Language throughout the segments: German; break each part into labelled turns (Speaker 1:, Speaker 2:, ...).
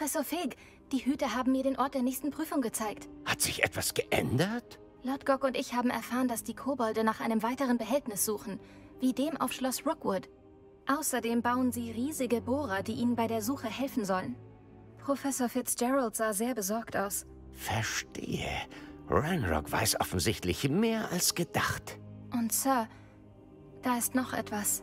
Speaker 1: Professor Fig, die Hüter haben mir den Ort der nächsten Prüfung gezeigt.
Speaker 2: Hat sich etwas geändert?
Speaker 1: Lord Gok und ich haben erfahren, dass die Kobolde nach einem weiteren Behältnis suchen, wie dem auf Schloss Rookwood. Außerdem bauen sie riesige Bohrer, die ihnen bei der Suche helfen sollen. Professor Fitzgerald sah sehr besorgt aus.
Speaker 2: Verstehe. Ranrock weiß offensichtlich mehr als gedacht.
Speaker 1: Und Sir, da ist noch etwas.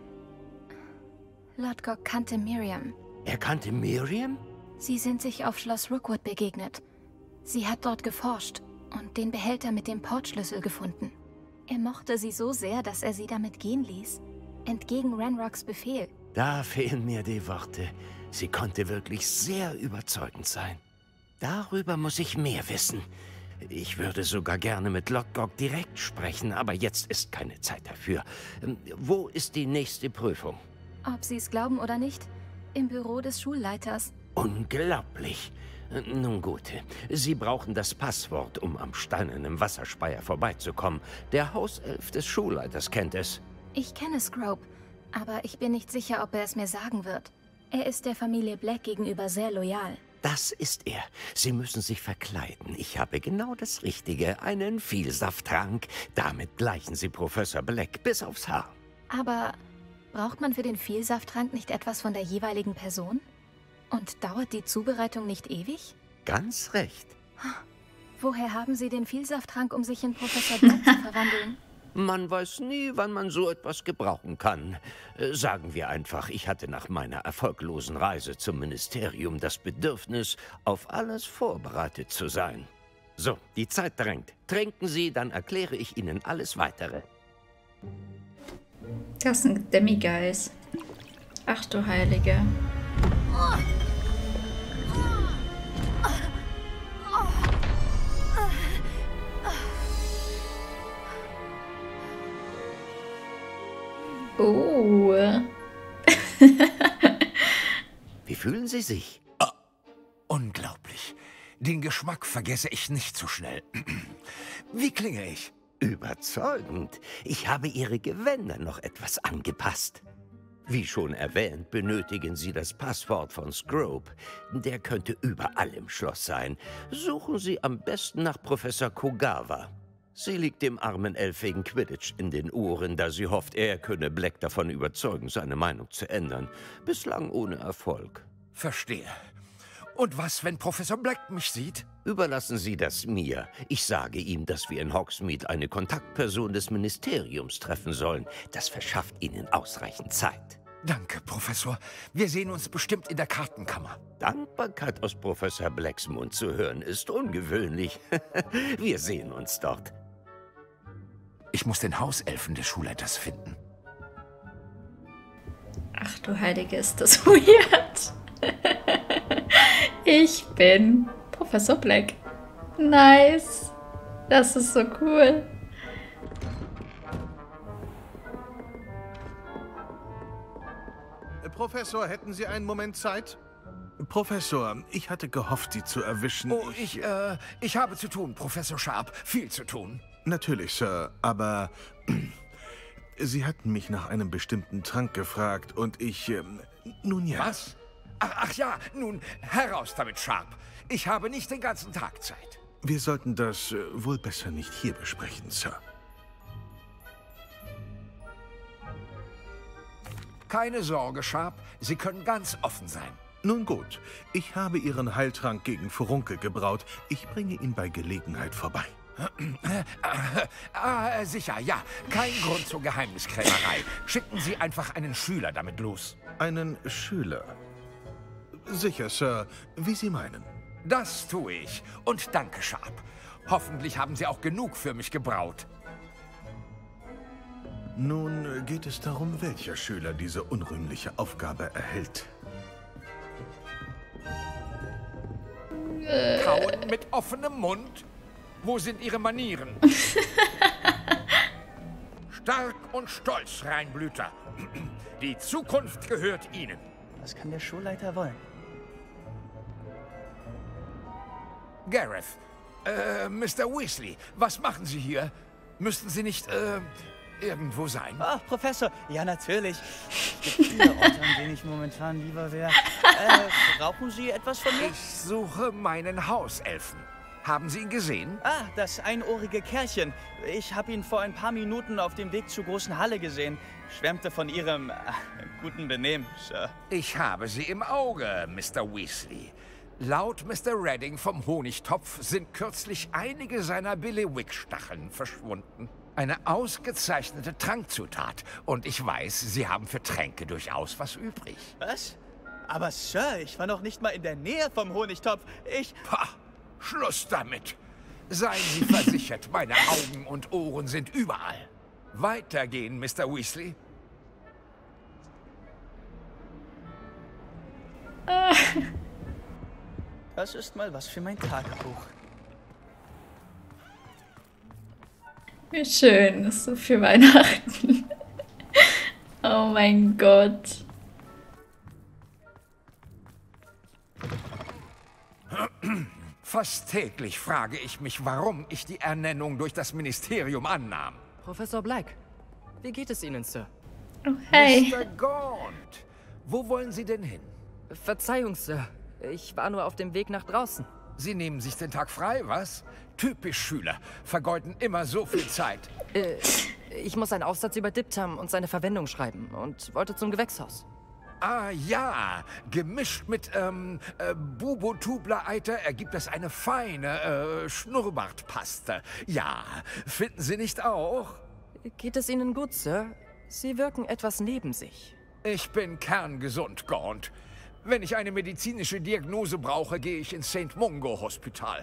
Speaker 1: Lord Gok kannte Miriam.
Speaker 2: Er kannte Miriam?
Speaker 1: Sie sind sich auf Schloss Rookwood begegnet. Sie hat dort geforscht und den Behälter mit dem Portschlüssel gefunden. Er mochte sie so sehr, dass er sie damit gehen ließ. Entgegen Ranrocks Befehl.
Speaker 2: Da fehlen mir die Worte. Sie konnte wirklich sehr überzeugend sein. Darüber muss ich mehr wissen. Ich würde sogar gerne mit Lord Gok direkt sprechen, aber jetzt ist keine Zeit dafür. Wo ist die nächste Prüfung?
Speaker 1: Ob Sie es glauben oder nicht, im Büro des Schulleiters.
Speaker 2: Unglaublich. Nun gut, Sie brauchen das Passwort, um am steinernen Wasserspeier vorbeizukommen. Der Hauself des Schulleiters kennt es.
Speaker 1: Ich kenne Scrope, aber ich bin nicht sicher, ob er es mir sagen wird. Er ist der Familie Black gegenüber sehr loyal.
Speaker 2: Das ist er. Sie müssen sich verkleiden. Ich habe genau das Richtige. Einen Vielsafttrank. Damit gleichen Sie Professor Black bis aufs Haar.
Speaker 1: Aber braucht man für den Vielsafttrank nicht etwas von der jeweiligen Person? Und dauert die Zubereitung nicht ewig?
Speaker 2: Ganz recht.
Speaker 1: Woher haben Sie den Vielsafttrank, um sich in Professor Black zu verwandeln?
Speaker 2: Man weiß nie, wann man so etwas gebrauchen kann. Sagen wir einfach, ich hatte nach meiner erfolglosen Reise zum Ministerium das Bedürfnis, auf alles vorbereitet zu sein. So, die Zeit drängt. Trinken Sie, dann erkläre ich Ihnen alles Weitere.
Speaker 3: Das ist ein Demigeist. Ach du Heilige. Oh.
Speaker 2: Wie fühlen Sie sich?
Speaker 4: Unglaublich. Den Geschmack vergesse ich nicht so schnell. Wie klinge ich?
Speaker 2: Überzeugend. Ich habe Ihre Gewänder noch etwas angepasst. Wie schon erwähnt, benötigen Sie das Passwort von Scrope. Der könnte überall im Schloss sein. Suchen Sie am besten nach Professor Kogawa. Sie liegt dem armen Elf wegen Quidditch in den Ohren, da sie hofft, er könne Black davon überzeugen, seine Meinung zu ändern. Bislang ohne Erfolg.
Speaker 4: Verstehe. Und was, wenn Professor Black mich sieht?
Speaker 2: Überlassen Sie das mir. Ich sage ihm, dass wir in Hogsmeade eine Kontaktperson des Ministeriums treffen sollen. Das verschafft Ihnen ausreichend Zeit.
Speaker 4: Danke, Professor. Wir sehen uns bestimmt in der Kartenkammer.
Speaker 2: Dankbarkeit aus Professor Blacks Mund zu hören, ist ungewöhnlich. Wir sehen uns dort.
Speaker 4: Ich muss den Hauselfen des Schulleiters finden.
Speaker 3: Ach du Heilige, ist das weird. Ich bin Professor Black. Nice. Das ist so cool.
Speaker 5: Professor, hätten Sie einen Moment Zeit? Professor, ich hatte gehofft, Sie zu erwischen.
Speaker 4: Oh, ich habe zu tun, Professor Sharp. Viel zu tun.
Speaker 5: Natürlich, Sir, aber Sie hatten mich nach einem bestimmten Trank gefragt und ich, nun ja.
Speaker 4: Was? Ach ja, nun, heraus damit, Sharp. Ich habe nicht den ganzen Tag Zeit.
Speaker 5: Wir sollten das wohl besser nicht hier besprechen, Sir.
Speaker 4: Keine Sorge, Sharp. Sie können ganz offen sein.
Speaker 5: Nun gut, ich habe Ihren Heiltrank gegen Furunkel gebraut. Ich bringe ihn bei Gelegenheit vorbei.
Speaker 4: Sicher, ja. Kein Grund zur Geheimniskrämerei. Schicken Sie einfach einen Schüler damit los.
Speaker 5: Einen Schüler? Sicher, Sir, wie Sie meinen.
Speaker 4: Das tue ich. Und danke, Sharp. Hoffentlich haben Sie auch genug für mich gebraut.
Speaker 5: Nun geht es darum, welcher Schüler diese unrühmliche Aufgabe erhält.
Speaker 4: Kauen mit offenem Mund? Wo sind Ihre Manieren? Stark und stolz, Reinblüter. Die Zukunft gehört Ihnen.
Speaker 6: Was kann der Schulleiter wollen?
Speaker 4: Gareth, Mr. Weasley, was machen Sie hier? Müssten Sie nicht, irgendwo sein?
Speaker 6: Ach, Professor, ja natürlich. Es gibt viele Orte, an denen ich momentan lieber wäre. Brauchen Sie etwas von mir?
Speaker 4: Ich suche meinen Hauselfen. Haben Sie ihn gesehen?
Speaker 6: Ah, das einohrige Kerlchen. Ich habe ihn vor ein paar Minuten auf dem Weg zur großen Halle gesehen. Schwärmte von Ihrem guten Benehmen, Sir.
Speaker 4: Ich habe sie im Auge, Mr. Weasley. Laut Mr. Redding vom Honigtopf sind kürzlich einige seiner Billywick-Stacheln verschwunden. Eine ausgezeichnete Trankzutat. Und ich weiß, Sie haben für Tränke durchaus was übrig.
Speaker 6: Was? Aber Sir, ich war noch nicht mal in der Nähe vom Honigtopf.
Speaker 4: Pah, Schluss damit. Seien Sie versichert, meine Augen und Ohren sind überall. Weitergehen, Mr. Weasley.
Speaker 6: Das ist mal was für mein Tagebuch.
Speaker 3: Wie schön, ist so für Weihnachten. Oh mein Gott.
Speaker 4: Fast täglich frage ich mich, warum ich die Ernennung durch das Ministerium annahm.
Speaker 7: Professor Black, wie geht es Ihnen, Sir?
Speaker 3: Oh, hey.
Speaker 4: Mr. Gaunt, wo wollen Sie denn hin?
Speaker 7: Verzeihung, Sir. Ich war nur auf dem Weg nach draußen.
Speaker 4: Sie nehmen sich den Tag frei, was? Typisch Schüler, vergeuden immer so viel Zeit.
Speaker 7: Ich muss einen Aufsatz über Diptam und seine Verwendung schreiben und wollte zum Gewächshaus.
Speaker 4: Ah ja, gemischt mit Bubotubler-Eiter ergibt es eine feine Schnurrbartpaste. Ja, finden Sie nicht auch?
Speaker 7: Geht es Ihnen gut, Sir? Sie wirken etwas neben sich.
Speaker 4: Ich bin kerngesund, Gaunt. Wenn ich eine medizinische Diagnose brauche, gehe ich ins St. Mungo Hospital.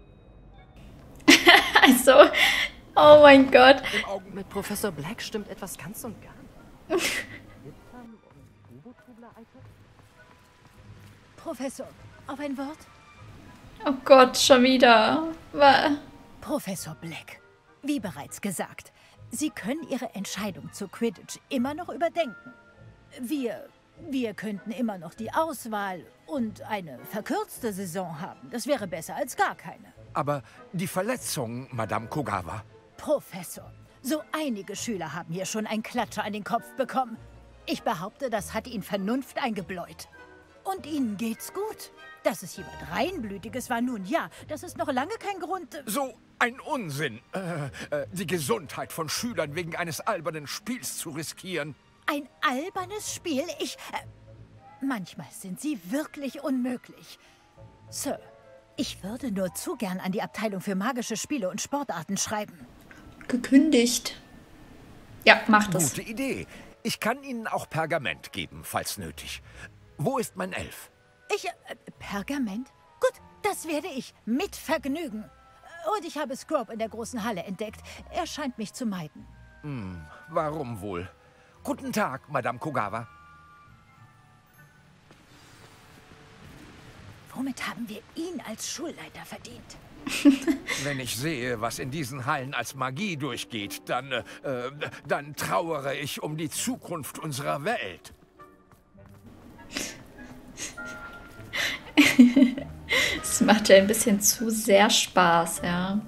Speaker 3: Also, oh mein Gott.
Speaker 7: Mit Professor Black stimmt etwas ganz und gar nicht. Diptam und Bubotubler-Eiter?
Speaker 8: Professor, auf ein Wort?
Speaker 3: Oh Gott, schon wieder.
Speaker 8: Professor Black, wie bereits gesagt, Sie können Ihre Entscheidung zu Quidditch immer noch überdenken. Wir könnten immer noch die Auswahl und eine verkürzte Saison haben. Das wäre besser als gar keine.
Speaker 4: Aber die Verletzung, Madame Kogawa.
Speaker 8: Professor, so einige Schüler haben hier schon einen Klatscher an den Kopf bekommen. Ich behaupte, das hat Ihnen Vernunft eingebläut. Und Ihnen geht's gut. Dass es jemand Reinblütiges war, nun ja, das ist noch lange kein Grund.
Speaker 4: So ein Unsinn, die Gesundheit von Schülern wegen eines albernen Spiels zu riskieren.
Speaker 8: Ein albernes Spiel? Manchmal sind Sie wirklich unmöglich. Sir, ich würde nur zu gern an die Abteilung für magische Spiele und Sportarten schreiben.
Speaker 3: Gekündigt. Ja, macht das.
Speaker 4: Gute Idee. Ich kann Ihnen auch Pergament geben, falls nötig. Wo ist mein Elf?
Speaker 8: Pergament? Gut, das werde ich. Mit Vergnügen. Und ich habe Scrope in der großen Halle entdeckt. Er scheint mich zu meiden.
Speaker 4: Warum wohl? Guten Tag, Madame Kogawa.
Speaker 8: Womit haben wir ihn als Schulleiter verdient?
Speaker 4: Wenn ich sehe, was in diesen Hallen als Magie durchgeht, dann trauere ich um die Zukunft unserer Welt.
Speaker 3: Es macht ja ein bisschen zu sehr Spaß, ja.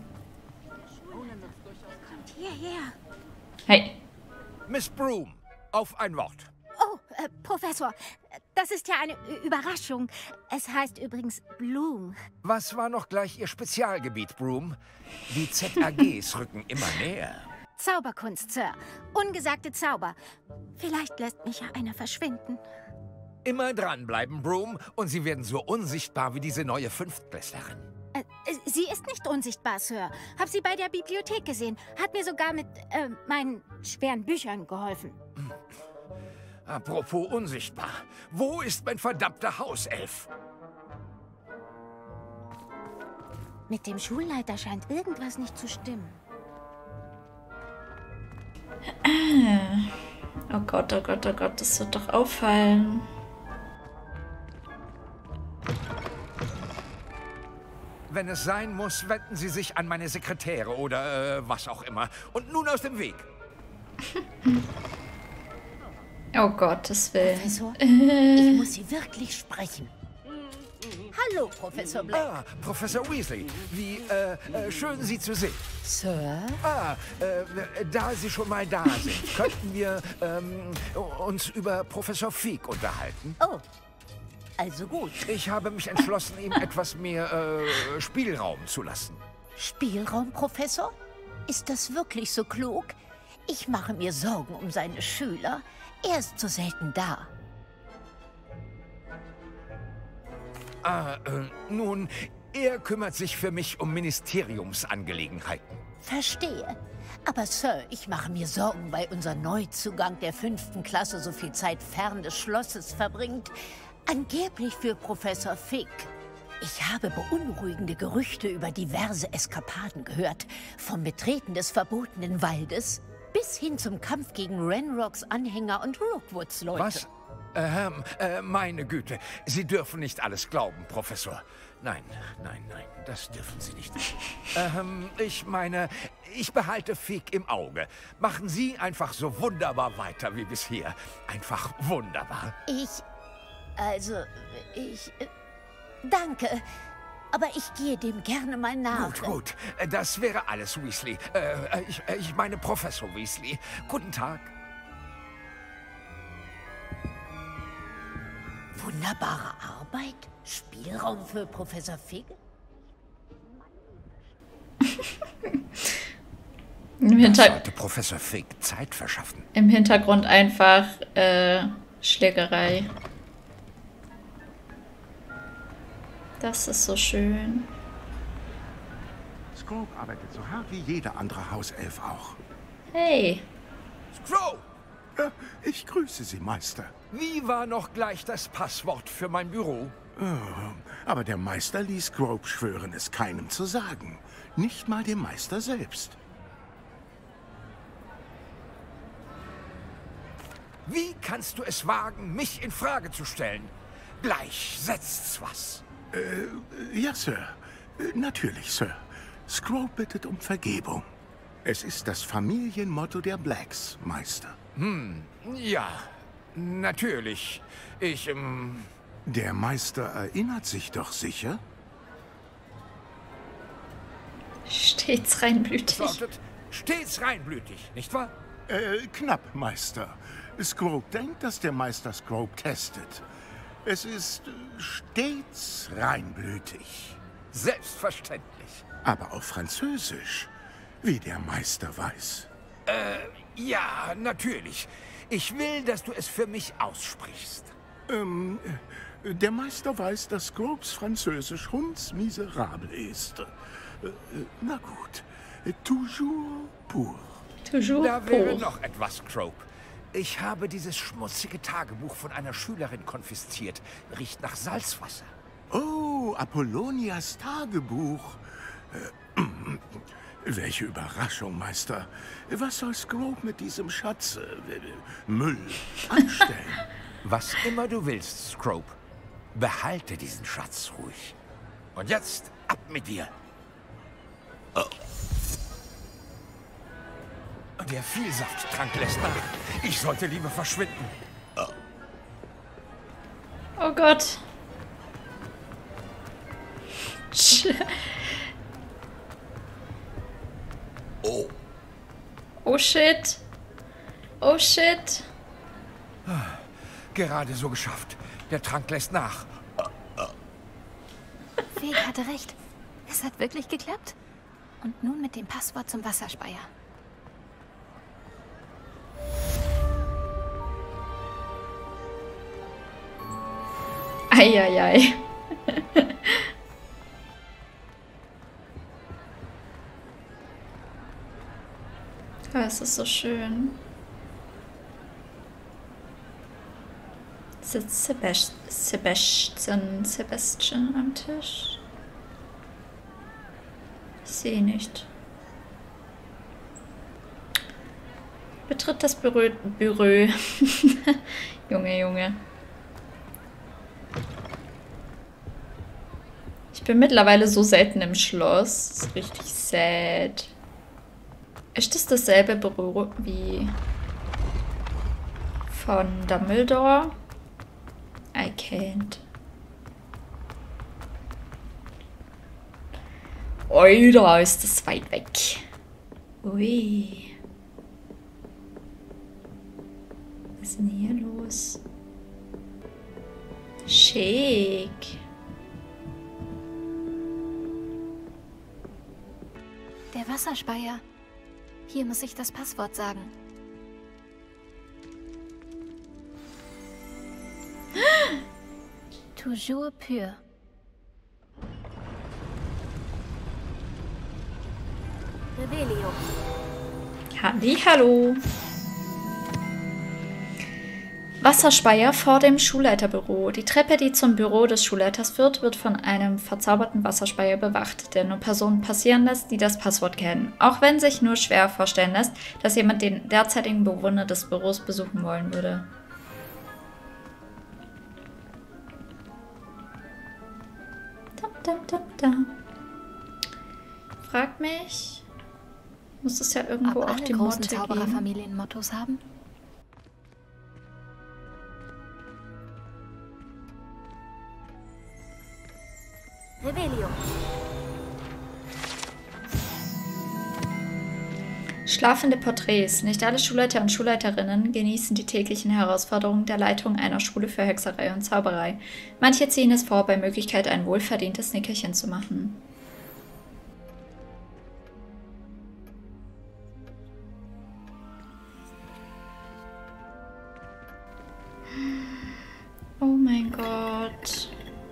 Speaker 8: Kommt hierher.
Speaker 3: Hey.
Speaker 4: Miss Broom, auf ein Wort.
Speaker 9: Oh, Professor, das ist ja eine Überraschung. Es heißt übrigens Bloom.
Speaker 4: Was war noch gleich Ihr Spezialgebiet, Broom? Die ZAGs rücken immer näher.
Speaker 9: Zauberkunst, Sir. Ungesagte Zauber. Vielleicht lässt mich ja einer verschwinden.
Speaker 4: Immer dranbleiben, Broom, und Sie werden so unsichtbar wie diese neue Fünftklässlerin.
Speaker 9: Sie ist nicht unsichtbar, Sir. Hab sie bei der Bibliothek gesehen. Hat mir sogar mit meinen schweren Büchern geholfen.
Speaker 4: Apropos unsichtbar. Wo ist mein verdammter Hauself?
Speaker 9: Mit dem Schulleiter scheint irgendwas nicht zu stimmen.
Speaker 3: Oh Gott, oh Gott, oh Gott, das wird doch auffallen.
Speaker 4: Wenn es sein muss, wenden Sie sich an meine Sekretäre oder was auch immer. Und nun aus dem Weg.
Speaker 3: Oh Gottes Willen.
Speaker 8: Professor, ich muss Sie wirklich sprechen. Hallo, Professor Black.
Speaker 4: Ah, Professor Weasley. Wie, schön, Sie zu sehen.
Speaker 8: Sir?
Speaker 4: Da Sie schon mal da sind, könnten wir, uns über Professor Fig unterhalten.
Speaker 8: Oh, also gut.
Speaker 4: Ich habe mich entschlossen, ihm etwas mehr, Spielraum zu lassen.
Speaker 8: Spielraum, Professor? Ist das wirklich so klug? Ich mache mir Sorgen um seine Schüler. Er ist so selten da.
Speaker 4: Nun, er kümmert sich für mich um Ministeriumsangelegenheiten.
Speaker 8: Verstehe. Aber Sir, ich mache mir Sorgen, weil unser Neuzugang der 5. Klasse so viel Zeit fern des Schlosses verbringt. Angeblich für Professor Fig. Ich habe beunruhigende Gerüchte über diverse Eskapaden gehört. Vom Betreten des verbotenen Waldes bis hin zum Kampf gegen Ranrocks Anhänger und Rookwoods Leute.
Speaker 4: Was? Meine Güte, Sie dürfen nicht alles glauben, Professor. Nein, das dürfen Sie nicht. Ich meine, ich behalte Fig im Auge. Machen Sie einfach so wunderbar weiter wie bisher. Einfach wunderbar.
Speaker 8: Danke. Aber ich gehe dem gerne mal nach.
Speaker 4: Gut. Das wäre alles, Weasley. Ich meine Professor Weasley. Guten Tag.
Speaker 8: Wunderbare Arbeit. Spielraum für Professor Fig.
Speaker 4: Sollte Professor Fig Zeit verschaffen.
Speaker 3: Im Hintergrund einfach Schlägerei. Das ist so schön.
Speaker 10: Scrope arbeitet so hart wie jeder andere Hauself auch.
Speaker 3: Hey.
Speaker 4: Scrope!
Speaker 10: Ich grüße Sie, Meister.
Speaker 4: Wie war noch gleich das Passwort für mein Büro?
Speaker 10: Aber der Meister ließ Scrope schwören, es keinem zu sagen. Nicht mal dem Meister selbst.
Speaker 4: Wie kannst du es wagen, mich in Frage zu stellen? Gleich setzt's was.
Speaker 10: Ja, Sir. Natürlich, Sir. Scrope bittet um Vergebung. Es ist das Familienmotto der Blacks, Meister.
Speaker 4: Ja, natürlich.
Speaker 10: Der Meister erinnert sich doch sicher?
Speaker 3: Stets reinblütig.
Speaker 4: Lautet stets reinblütig, nicht wahr?
Speaker 10: Knapp, Meister. Scrope denkt, dass der Meister Scrope testet. Es ist stets reinblütig.
Speaker 4: Selbstverständlich.
Speaker 10: Aber auf Französisch, wie der Meister weiß.
Speaker 4: Ja, natürlich. Ich will, dass du es für mich aussprichst.
Speaker 10: Der Meister weiß, dass Scropes Französisch hundsmiserabel ist. Na gut. Toujours pour.
Speaker 3: Toujours
Speaker 4: Da wäre
Speaker 3: pour.
Speaker 4: noch etwas, Scrope. Ich habe dieses schmutzige Tagebuch von einer Schülerin konfisziert. Riecht nach Salzwasser.
Speaker 10: Oh, Apollonias Tagebuch. Welche Überraschung, Meister. Was soll Scrope mit diesem Schatz, Müll, anstellen?
Speaker 4: Was immer du willst, Scrope. Behalte diesen Schatz ruhig. Und jetzt ab mit dir. Oh. Der Vielsafttrank lässt nach. Ich sollte lieber verschwinden.
Speaker 3: Oh Gott.
Speaker 2: Oh.
Speaker 3: Oh shit. Oh shit.
Speaker 4: Gerade so geschafft. Der Trank lässt nach.
Speaker 1: Fig hatte recht. Es hat wirklich geklappt. Und nun mit dem Passwort zum Wasserspeier.
Speaker 3: Eieiei. Es ist so schön. Sitzt Sebastian am Tisch? Ich sehe nicht. Betritt das Büro. Junge. Ich bin mittlerweile so selten im Schloss. Das ist richtig sad. Ist das dasselbe Büro wie von Dumbledore? I can't. Alter, ist das weit weg. Ui. Was ist denn hier los? Schick.
Speaker 1: Der Wasserspeier. Hier muss ich das Passwort sagen. Toujours pur. Revelio.
Speaker 3: Hallo. Wasserspeier vor dem Schulleiterbüro. Die Treppe, die zum Büro des Schulleiters führt, wird von einem verzauberten Wasserspeier bewacht, der nur Personen passieren lässt, die das Passwort kennen. Auch wenn sich nur schwer vorstellen lässt, dass jemand den derzeitigen Bewohner des Büros besuchen wollen würde. Frag mich. Muss es ja irgendwo
Speaker 1: Ob
Speaker 3: auch
Speaker 1: alle
Speaker 3: die
Speaker 1: großen
Speaker 3: Motte geben?
Speaker 1: Zaubererfamilien Mottos haben? Revelio.
Speaker 3: Schlafende Porträts. Nicht alle Schulleiter und Schulleiterinnen genießen die täglichen Herausforderungen der Leitung einer Schule für Hexerei und Zauberei. Manche ziehen es vor, bei Möglichkeit ein wohlverdientes Nickerchen zu machen. Oh mein Gott.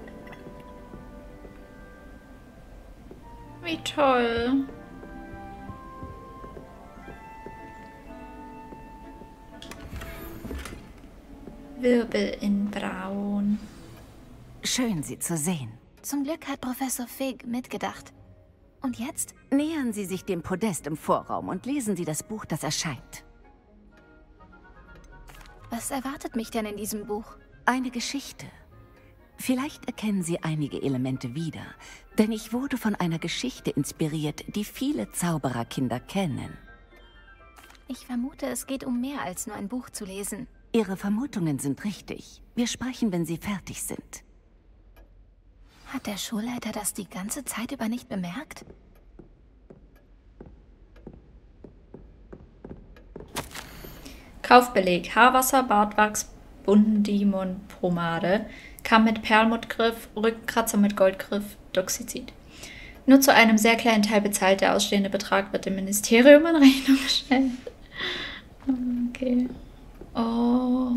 Speaker 3: Wie toll. Wirbel in Braun.
Speaker 11: Schön, Sie zu sehen.
Speaker 1: Zum Glück hat Professor Fig mitgedacht. Und jetzt?
Speaker 11: Nähern Sie sich dem Podest im Vorraum und lesen Sie das Buch, das erscheint.
Speaker 1: Was erwartet mich denn in diesem Buch?
Speaker 11: Eine Geschichte. Vielleicht erkennen Sie einige Elemente wieder, denn ich wurde von einer Geschichte inspiriert, die viele Zaubererkinder kennen.
Speaker 1: Ich vermute, es geht um mehr als nur ein Buch zu lesen.
Speaker 11: Ihre Vermutungen sind richtig. Wir sprechen, wenn Sie fertig sind.
Speaker 1: Hat der Schulleiter das die ganze Zeit über nicht bemerkt?
Speaker 3: Kaufbeleg. Haarwasser, Bartwachs, Bundimon-Pomade, Kamm mit Perlmuttgriff, Rückenkratzer mit Goldgriff, Doxizid. Nur zu einem sehr kleinen Teil bezahlt. Der ausstehende Betrag wird dem Ministerium in Rechnung gestellt. Okay. Oh.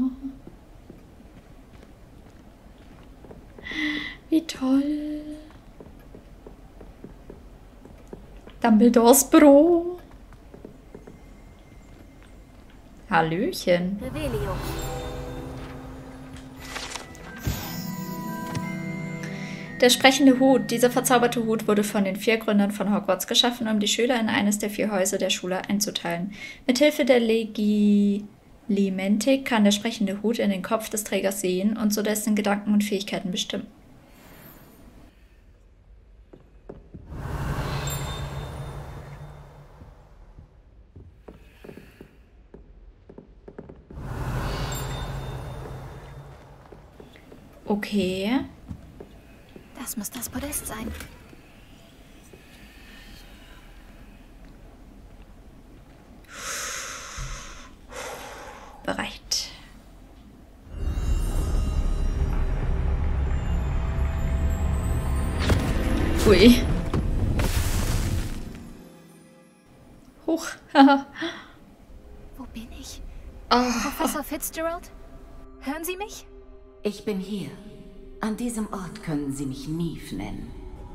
Speaker 3: Wie toll. Dumbledores Büro. Hallöchen.
Speaker 1: Revelio.
Speaker 3: Der sprechende Hut. Dieser verzauberte Hut wurde von den 4 Gründern von Hogwarts geschaffen, um die Schüler in eines der 4 Häuser der Schule einzuteilen. Mithilfe der Legilimentik kann der sprechende Hut in den Kopf des Trägers sehen und so dessen Gedanken und Fähigkeiten bestimmen. Okay.
Speaker 1: Das muss das Podest sein.
Speaker 3: Bereit. Ui. Huch.
Speaker 1: Wo bin ich?
Speaker 3: Oh.
Speaker 1: Professor Fitzgerald? Hören Sie mich?
Speaker 11: Ich bin hier. An diesem Ort können Sie mich Neve nennen.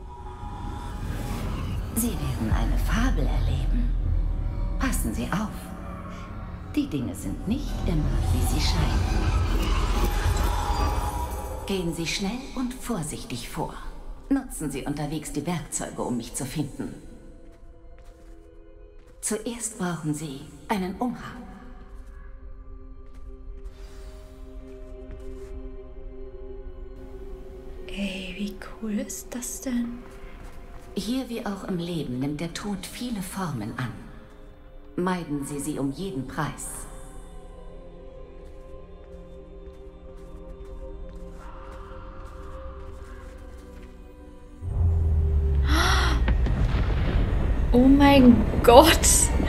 Speaker 11: Sie werden eine Fabel erleben. Passen Sie auf. Die Dinge sind nicht immer, wie sie scheinen. Gehen Sie schnell und vorsichtig vor. Nutzen Sie unterwegs die Werkzeuge, um mich zu finden. Zuerst brauchen Sie einen Umhang.
Speaker 3: Ey, wie cool ist das denn?
Speaker 11: Hier wie auch im Leben nimmt der Tod viele Formen an. Meiden Sie sie um jeden Preis.
Speaker 3: Oh mein Gott.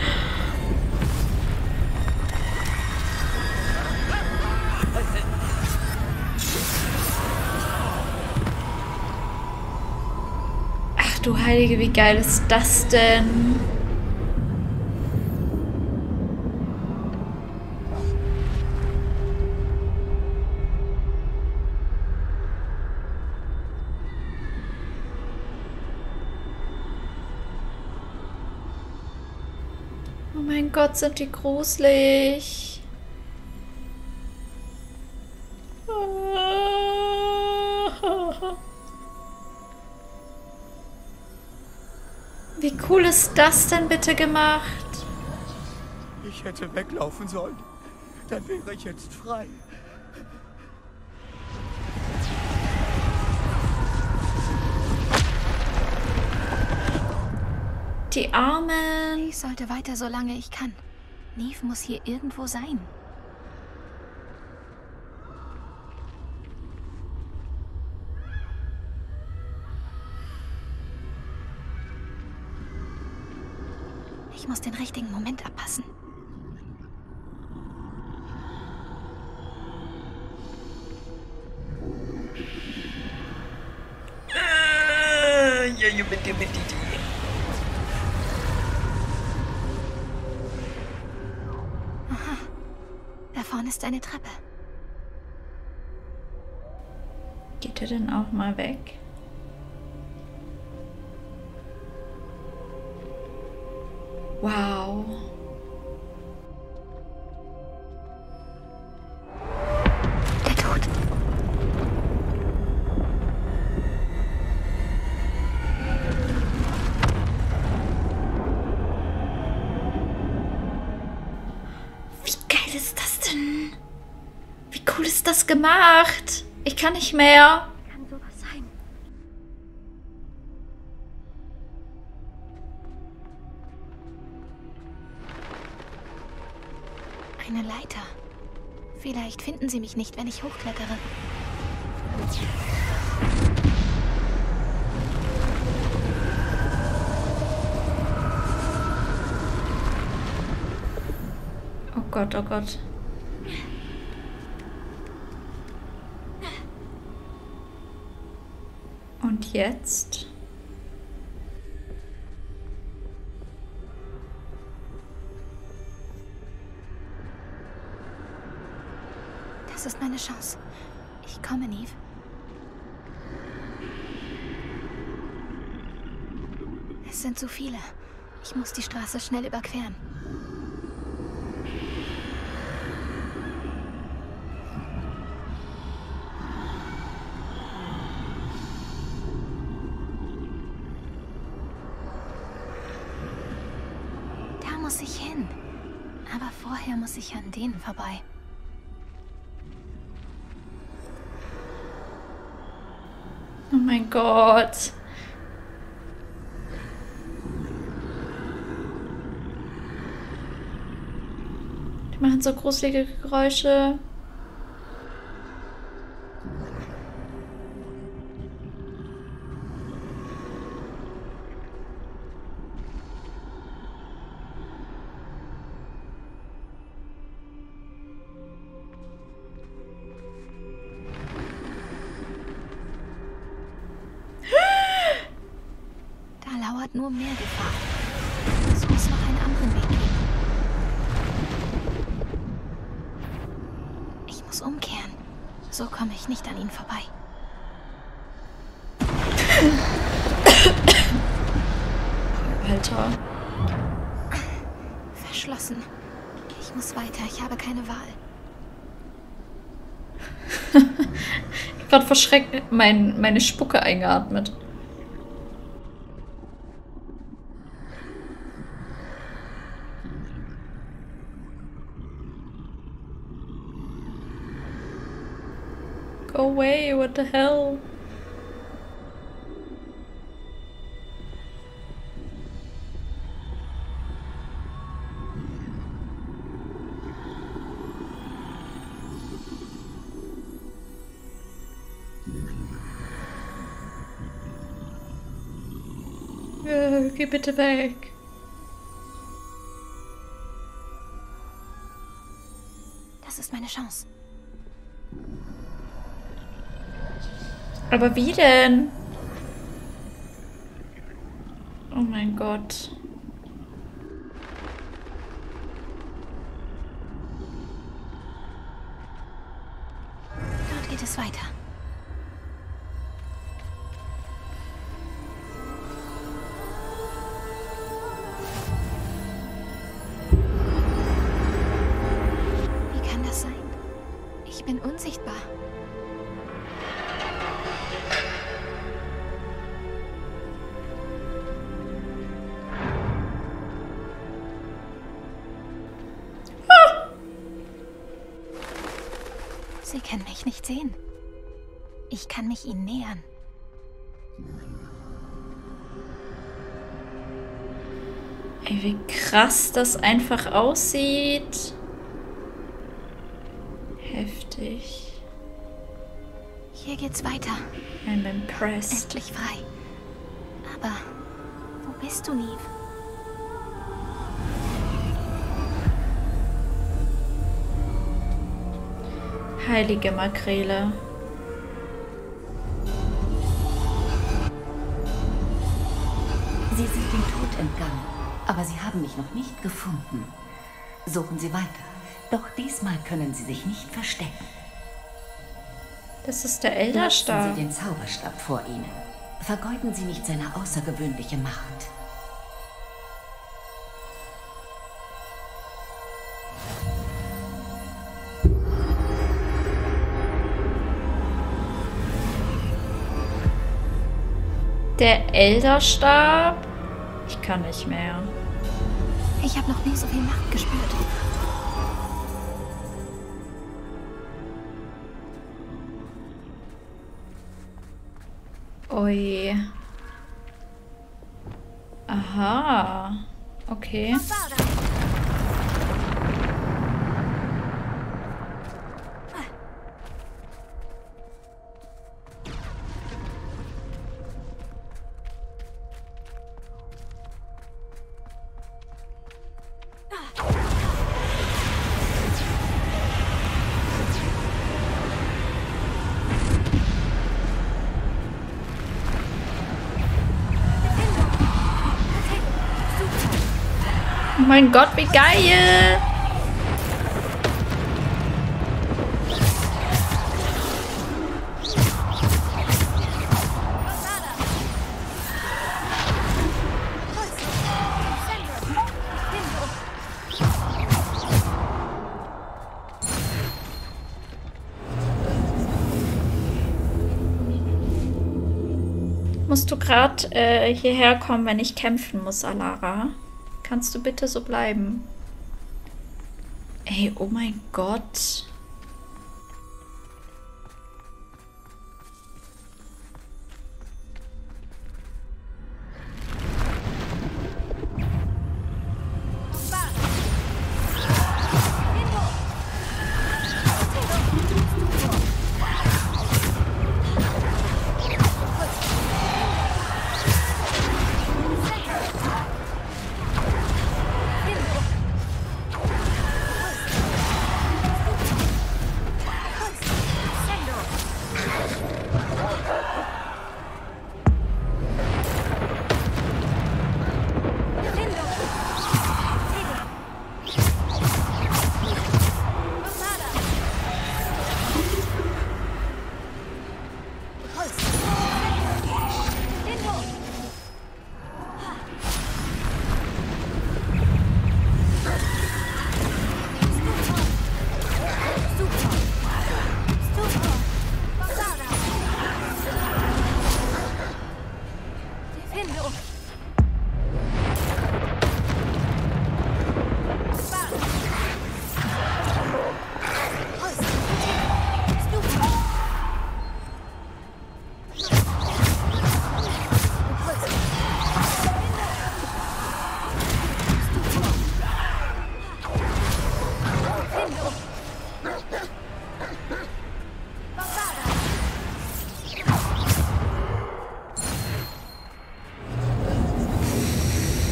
Speaker 3: Ach du Heilige, wie geil ist das denn? Oh mein Gott, sind die gruselig. Wie cool ist das denn bitte gemacht?
Speaker 12: Ich hätte weglaufen sollen. Dann wäre ich jetzt frei.
Speaker 3: Die Armen.
Speaker 1: Ich sollte weiter, solange ich kann. Neve muss hier irgendwo sein. Ich muss den richtigen Moment abpassen. Aha. Da vorne ist eine Treppe.
Speaker 3: Geht er denn auch mal weg? Wow.
Speaker 1: Der Tod.
Speaker 3: Wie geil ist das denn? Wie cool ist das gemacht? Ich kann nicht mehr.
Speaker 9: Kann sowas sein?
Speaker 1: Eine Leiter. Vielleicht finden sie mich nicht, wenn ich hochklettere.
Speaker 3: Oh Gott, oh Gott. Und jetzt?
Speaker 1: Das ist meine Chance. Ich komme, Neve. Es sind so viele. Ich muss die Straße schnell überqueren. Da muss ich hin. Aber vorher muss ich an denen vorbei.
Speaker 3: Oh mein Gott. Die machen so gruselige Geräusche.
Speaker 1: Nur mehr Gefahr. Es muss noch einen anderen Weg geben. Ich muss umkehren. So komme ich nicht an ihn vorbei.
Speaker 3: Alter.
Speaker 1: Verschlossen. Ich muss weiter. Ich habe keine Wahl.
Speaker 3: Ich hab gerade verschreckt meine Spucke eingeatmet. Go away, what the hell? Geh bitte weg.
Speaker 1: Chance.
Speaker 3: Aber wie denn? Oh mein Gott.
Speaker 1: Dort geht es weiter. Wie kann das sein? Ich bin unsichtbar. Sie können mich nicht sehen. Ich kann mich ihnen nähern.
Speaker 3: Ey, wie krass das einfach aussieht. Heftig.
Speaker 1: Hier geht's weiter.
Speaker 3: I'm impressed.
Speaker 1: Endlich frei. Aber wo bist du, Neve?
Speaker 3: Heilige Makrele.
Speaker 11: Sie sind dem Tod entgangen, aber Sie haben mich noch nicht gefunden. Suchen Sie weiter, doch diesmal können Sie sich nicht verstecken.
Speaker 3: Das ist der Elderstab.
Speaker 11: Lassen Sie den Zauberstab vor Ihnen. Vergeuden Sie nicht seine außergewöhnliche Macht.
Speaker 3: Der Elderstab? Ich kann nicht mehr.
Speaker 1: Ich habe noch nie so viel Macht gespürt.
Speaker 3: Ui. Aha. Okay. Oh mein Gott, wie geil! Musst du gerade hierher kommen, wenn ich kämpfen muss, Alara? Kannst du bitte so bleiben? Ey, oh mein Gott.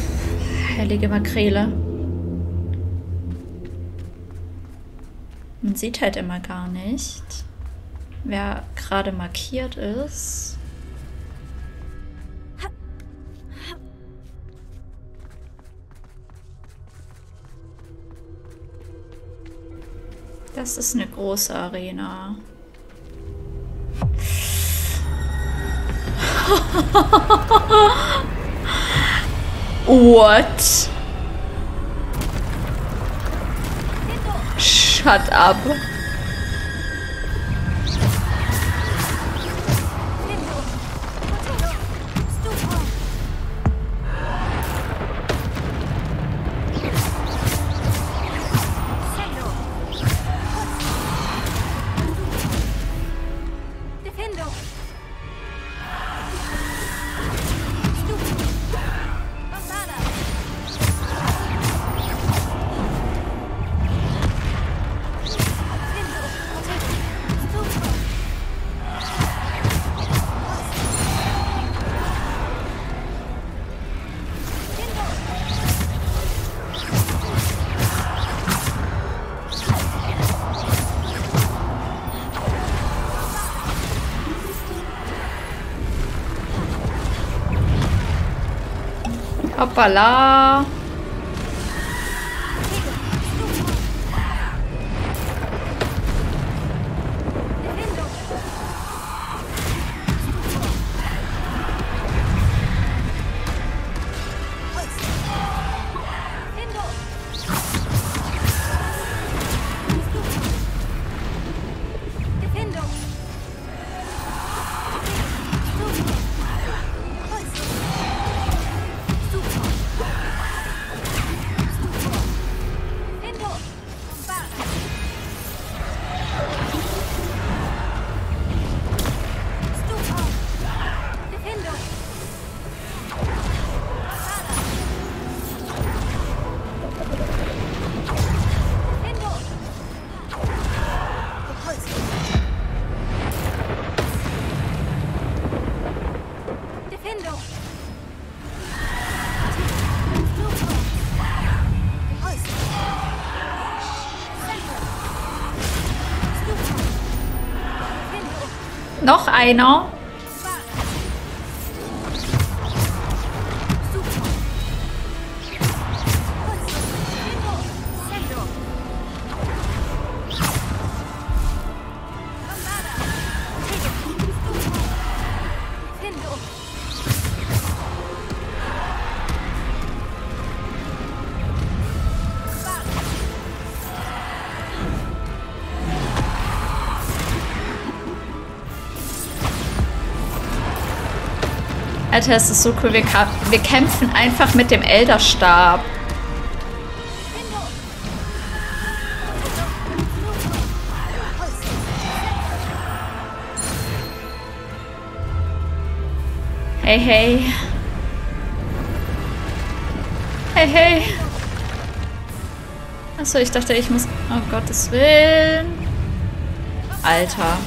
Speaker 3: Heilige Makrele. Man sieht halt immer gar nicht, wer gerade markiert ist. Das ist eine große Arena. What? Shut up. Hoppala. Noch einer. Alter, es ist so cool. Wir kämpfen einfach mit dem Elderstab. Hey, hey. Hey, hey. Achso, ich dachte, ich muss... Oh Gottes Willen. Alter.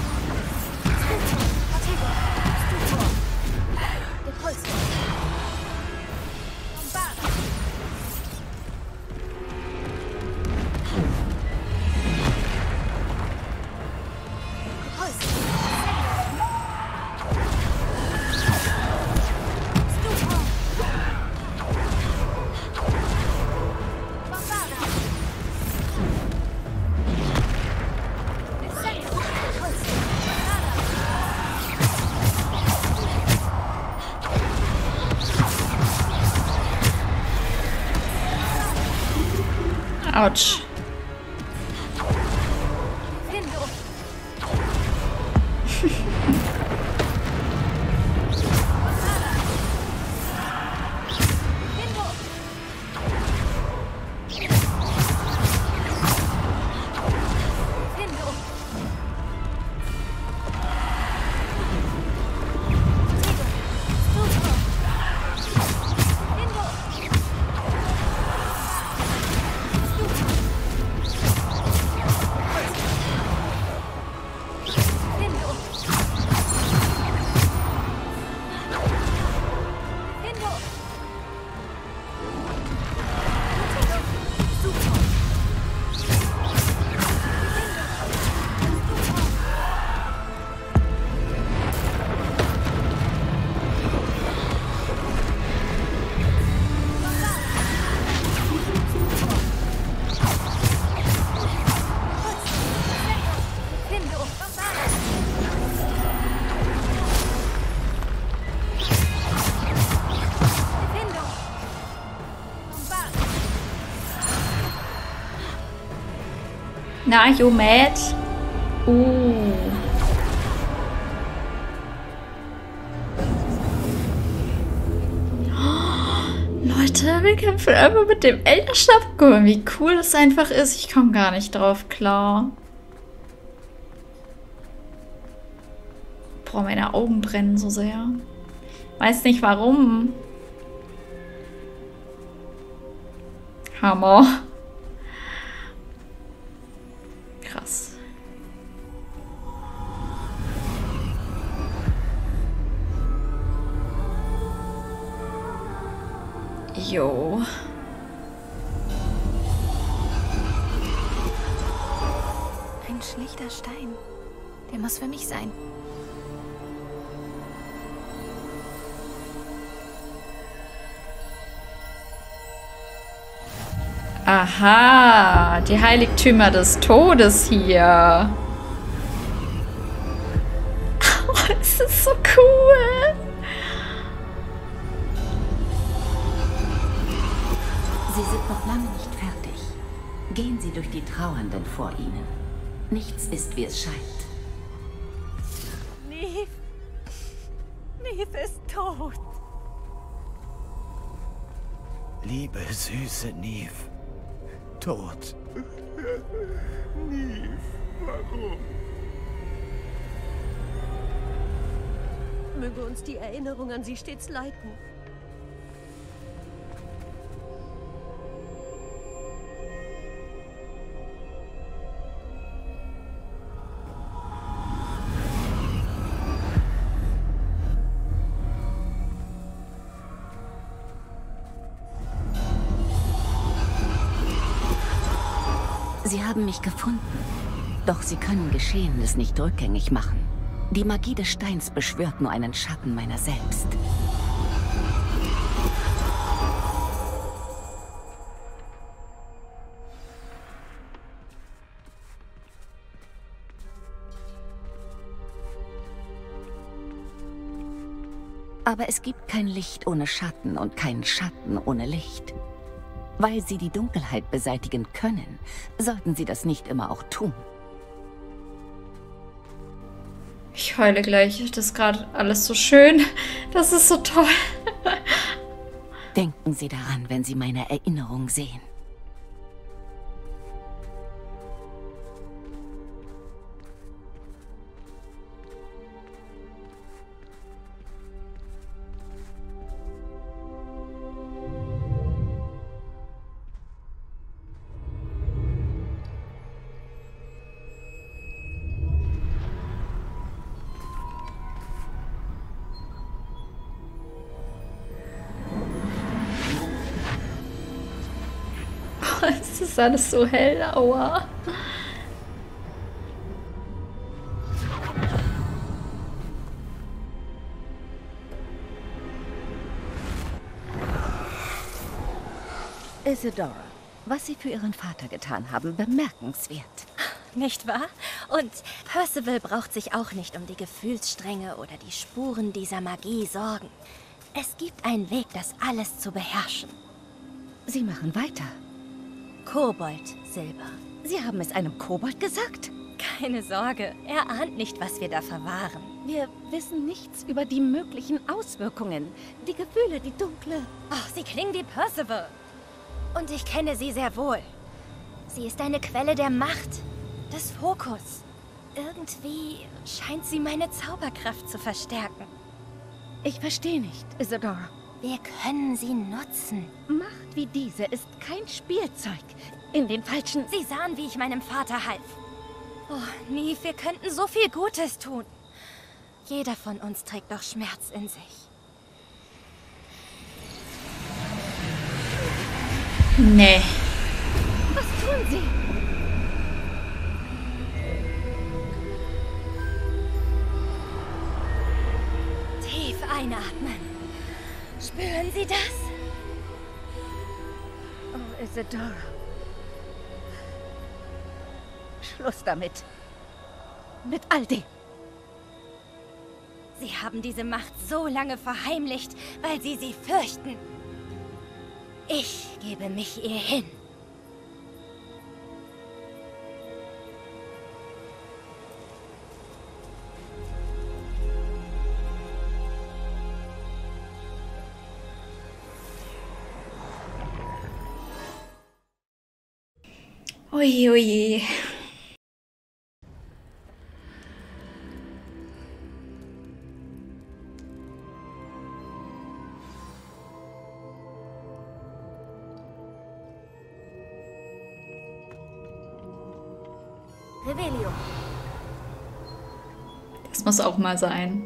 Speaker 3: Autsch. Na, you mad? Leute, wir kämpfen einfach mit dem Elderstab. Guck mal, wie cool das einfach ist. Ich komme gar nicht drauf klar. Boah, meine Augen brennen so sehr. Weiß nicht warum. Hammer. Krass. Jo.
Speaker 1: Ein schlichter Stein. Der muss für mich sein.
Speaker 3: Aha, die Heiligtümer des Todes hier. Oh, das ist so cool.
Speaker 11: Sie sind noch lange nicht fertig. Gehen Sie durch die Trauernden vor Ihnen. Nichts ist, wie es scheint.
Speaker 8: Neve. Neve ist tot.
Speaker 12: Liebe, süße Neve. Tot.
Speaker 10: Neve, warum?
Speaker 13: Möge uns die Erinnerung an sie stets leiten.
Speaker 11: Sie haben mich gefunden. Doch Sie können Geschehenes nicht rückgängig machen. Die Magie des Steins beschwört nur einen Schatten meiner selbst. Aber es gibt kein Licht ohne Schatten und keinen Schatten ohne Licht. Weil Sie die Dunkelheit beseitigen können, sollten Sie das nicht immer auch tun.
Speaker 3: Ich heule gleich. Das ist gerade alles so schön. Das ist so toll.
Speaker 11: Denken Sie daran, wenn Sie meine Erinnerung sehen.
Speaker 3: Es ist alles so hell, aua.
Speaker 11: Isadora, was Sie für Ihren Vater getan haben, bemerkenswert.
Speaker 14: Nicht wahr? Und Percival braucht sich auch nicht um die Gefühlsstränge oder die Spuren dieser Magie sorgen. Es gibt einen Weg, das alles zu beherrschen.
Speaker 11: Sie machen weiter.
Speaker 14: Kobold, Silber.
Speaker 11: Sie haben es einem Kobold gesagt?
Speaker 14: Keine Sorge, er ahnt nicht, was wir da verwahren.
Speaker 11: Wir wissen nichts über die möglichen Auswirkungen. Die Gefühle, die dunkle...
Speaker 14: Ach, sie klingen wie Percival. Und ich kenne sie sehr wohl. Sie ist eine Quelle der Macht, des Fokus. Irgendwie scheint sie meine Zauberkraft zu verstärken.
Speaker 11: Ich verstehe nicht, Isadora.
Speaker 14: Wir können sie nutzen.
Speaker 11: Macht wie diese ist kein Spielzeug. In den falschen...
Speaker 14: Sie sahen, wie ich meinem Vater half. Oh, Neve, wir könnten so viel Gutes tun. Jeder von uns trägt doch Schmerz in sich.
Speaker 3: Nee.
Speaker 11: Was tun Sie?
Speaker 14: Tief einatmen. Spüren Sie das?
Speaker 11: Oh, Isadora. Schluss damit. Mit all dem.
Speaker 14: Sie haben diese Macht so lange verheimlicht, weil Sie sie fürchten. Ich gebe mich ihr hin.
Speaker 3: Oje, oje.
Speaker 14: Revelio.
Speaker 3: Das muss auch mal sein.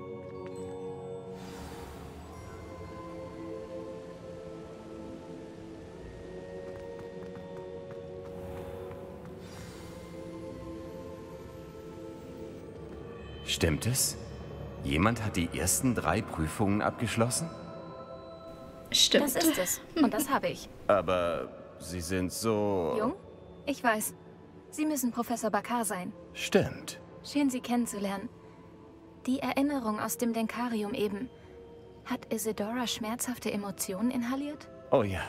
Speaker 15: Stimmt es? Jemand hat die ersten 3 Prüfungen abgeschlossen?
Speaker 3: Stimmt.
Speaker 1: Das ist es. Und das habe ich.
Speaker 15: Aber Sie sind so...
Speaker 1: Jung? Ich weiß. Sie müssen Professor Bakar sein.
Speaker 15: Stimmt.
Speaker 1: Schön, Sie kennenzulernen. Die Erinnerung aus dem Denkarium eben. Hat Isidora schmerzhafte Emotionen inhaliert?
Speaker 15: Oh ja.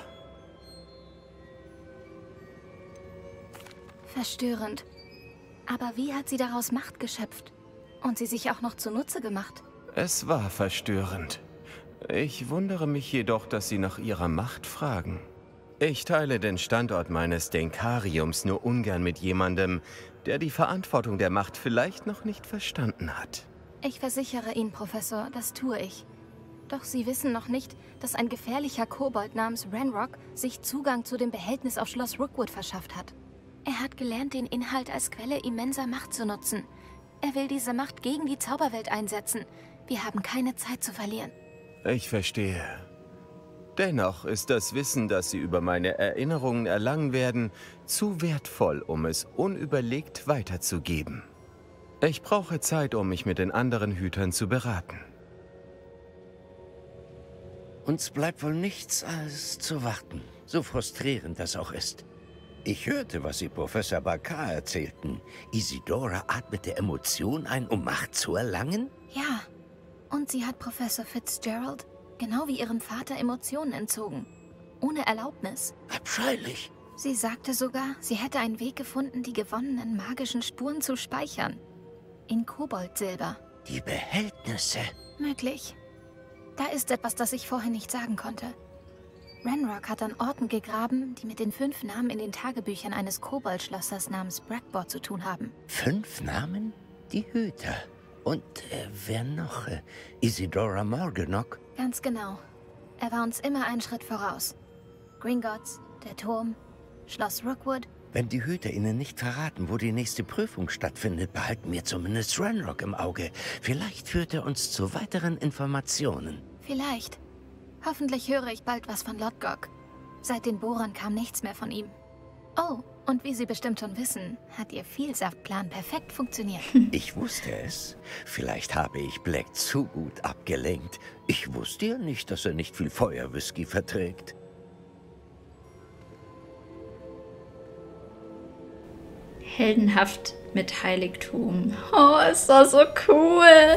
Speaker 1: Verstörend. Aber wie hat sie daraus Macht geschöpft? Und sie sich auch noch zunutze gemacht?
Speaker 15: Es war verstörend. Ich wundere mich jedoch, dass Sie nach ihrer Macht fragen. Ich teile den Standort meines Denkariums nur ungern mit jemandem, der die Verantwortung der Macht vielleicht noch nicht verstanden hat.
Speaker 1: Ich versichere Ihnen, Professor, das tue ich. Doch Sie wissen noch nicht, dass ein gefährlicher Kobold namens Ranrock sich Zugang zu dem Behältnis auf Schloss Rookwood verschafft hat. Er hat gelernt, den Inhalt als Quelle immenser Macht zu nutzen. Er will diese Macht gegen die Zauberwelt einsetzen. Wir haben keine Zeit zu verlieren.
Speaker 15: Ich verstehe. Dennoch ist das Wissen, das Sie über meine Erinnerungen erlangen werden, zu wertvoll, um es unüberlegt weiterzugeben. Ich brauche Zeit, um mich mit den anderen Hütern zu beraten.
Speaker 2: Uns bleibt wohl nichts als zu warten, so frustrierend das auch ist. Ich hörte, was Sie Professor Bakar erzählten. Isidora atmete Emotion ein, um Macht zu erlangen?
Speaker 1: Ja. Und sie hat Professor Fitzgerald, genau wie ihrem Vater, Emotionen entzogen. Ohne Erlaubnis.
Speaker 2: Abscheulich.
Speaker 1: Sie sagte sogar, sie hätte einen Weg gefunden, die gewonnenen magischen Spuren zu speichern. In Koboldsilber.
Speaker 2: Die Behältnisse.
Speaker 1: Möglich. Da ist etwas, das ich vorher nicht sagen konnte. Ranrock hat an Orten gegraben, die mit den 5 Namen in den Tagebüchern eines Koboldschlossers namens Brackbord zu tun haben.
Speaker 2: 5 Namen? Die Hüter. Und wer noch? Isidora Morganach?
Speaker 1: Ganz genau. Er war uns immer einen Schritt voraus. Gringotts, der Turm, Schloss Rookwood.
Speaker 2: Wenn die Hüter Ihnen nicht verraten, wo die nächste Prüfung stattfindet, behalten wir zumindest Ranrock im Auge. Vielleicht führt er uns zu weiteren Informationen.
Speaker 1: Vielleicht. Hoffentlich höre ich bald was von Lodgok. Seit den Bohrern kam nichts mehr von ihm. Oh, und wie Sie bestimmt schon wissen, hat Ihr Vielsaftplan perfekt funktioniert.
Speaker 2: Ich wusste es. Vielleicht habe ich Black zu gut abgelenkt. Ich wusste ja nicht, dass er nicht viel Feuerwhisky verträgt.
Speaker 3: Heldenhaft mit Heiligtum. Oh, ist das so cool.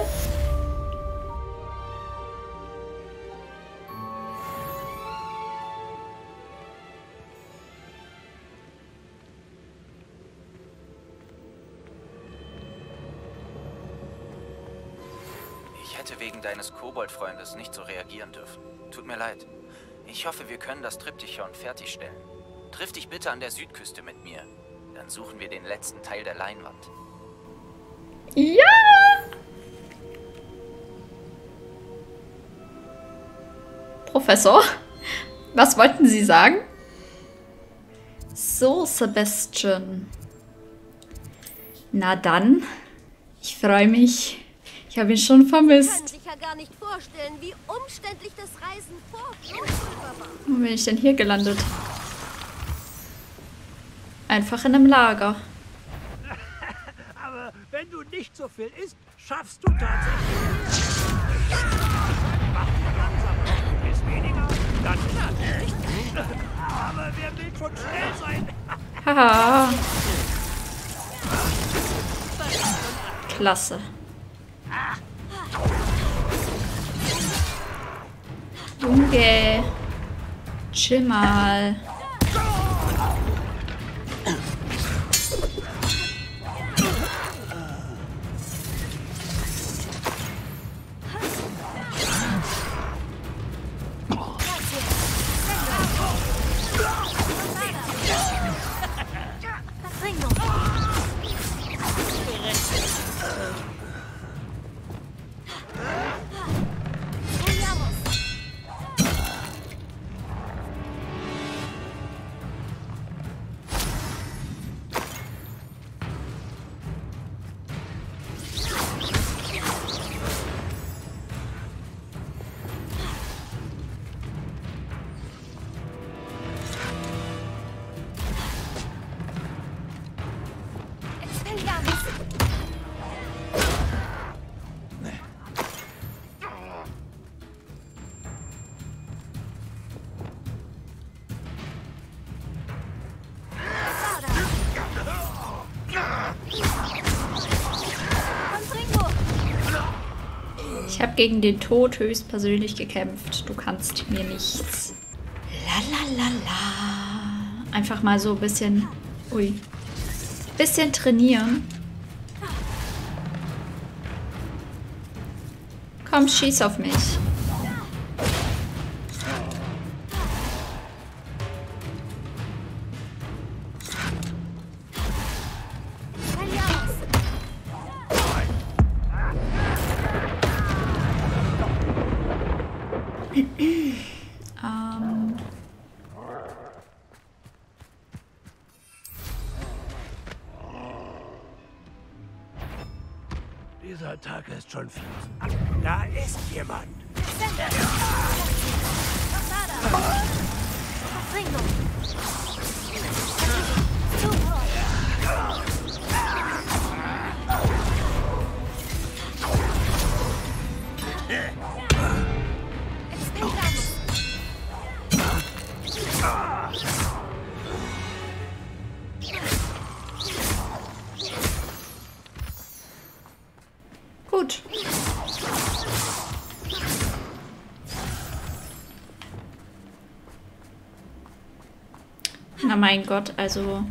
Speaker 16: Ich hätte wegen deines Kobold-Freundes nicht so reagieren dürfen. Tut mir leid. Ich hoffe, wir können das Triptychon fertigstellen. Triff dich bitte an der Südküste mit mir. Dann suchen wir den letzten Teil der Leinwand.
Speaker 3: Ja! Professor, was wollten Sie sagen? So, Sebastian. Na dann, ich freue mich. Ich habe ihn schon vermisst.
Speaker 13: Man kann sich ja gar nicht vorstellen, wie umständlich das Reisen vor Flussrüber war.
Speaker 3: Wo bin ich denn hier gelandet? Einfach in einem Lager.
Speaker 12: Aber wenn du nicht so viel isst, schaffst du tatsächlich. Mach dich langsam. Iss weniger, dann schneller. Aber wer will schon schnell sein?
Speaker 3: Haha. Klasse. Junge. Chill mal. Ich habe gegen den Tod höchstpersönlich gekämpft. Du kannst mir nichts. Lalalala. Einfach mal so ein bisschen... Ui. Bisschen trainieren. Komm, schieß auf mich.
Speaker 12: Dieser Tag ist schon fies. Da ist jemand.
Speaker 3: Gut. Na mein Gott, also...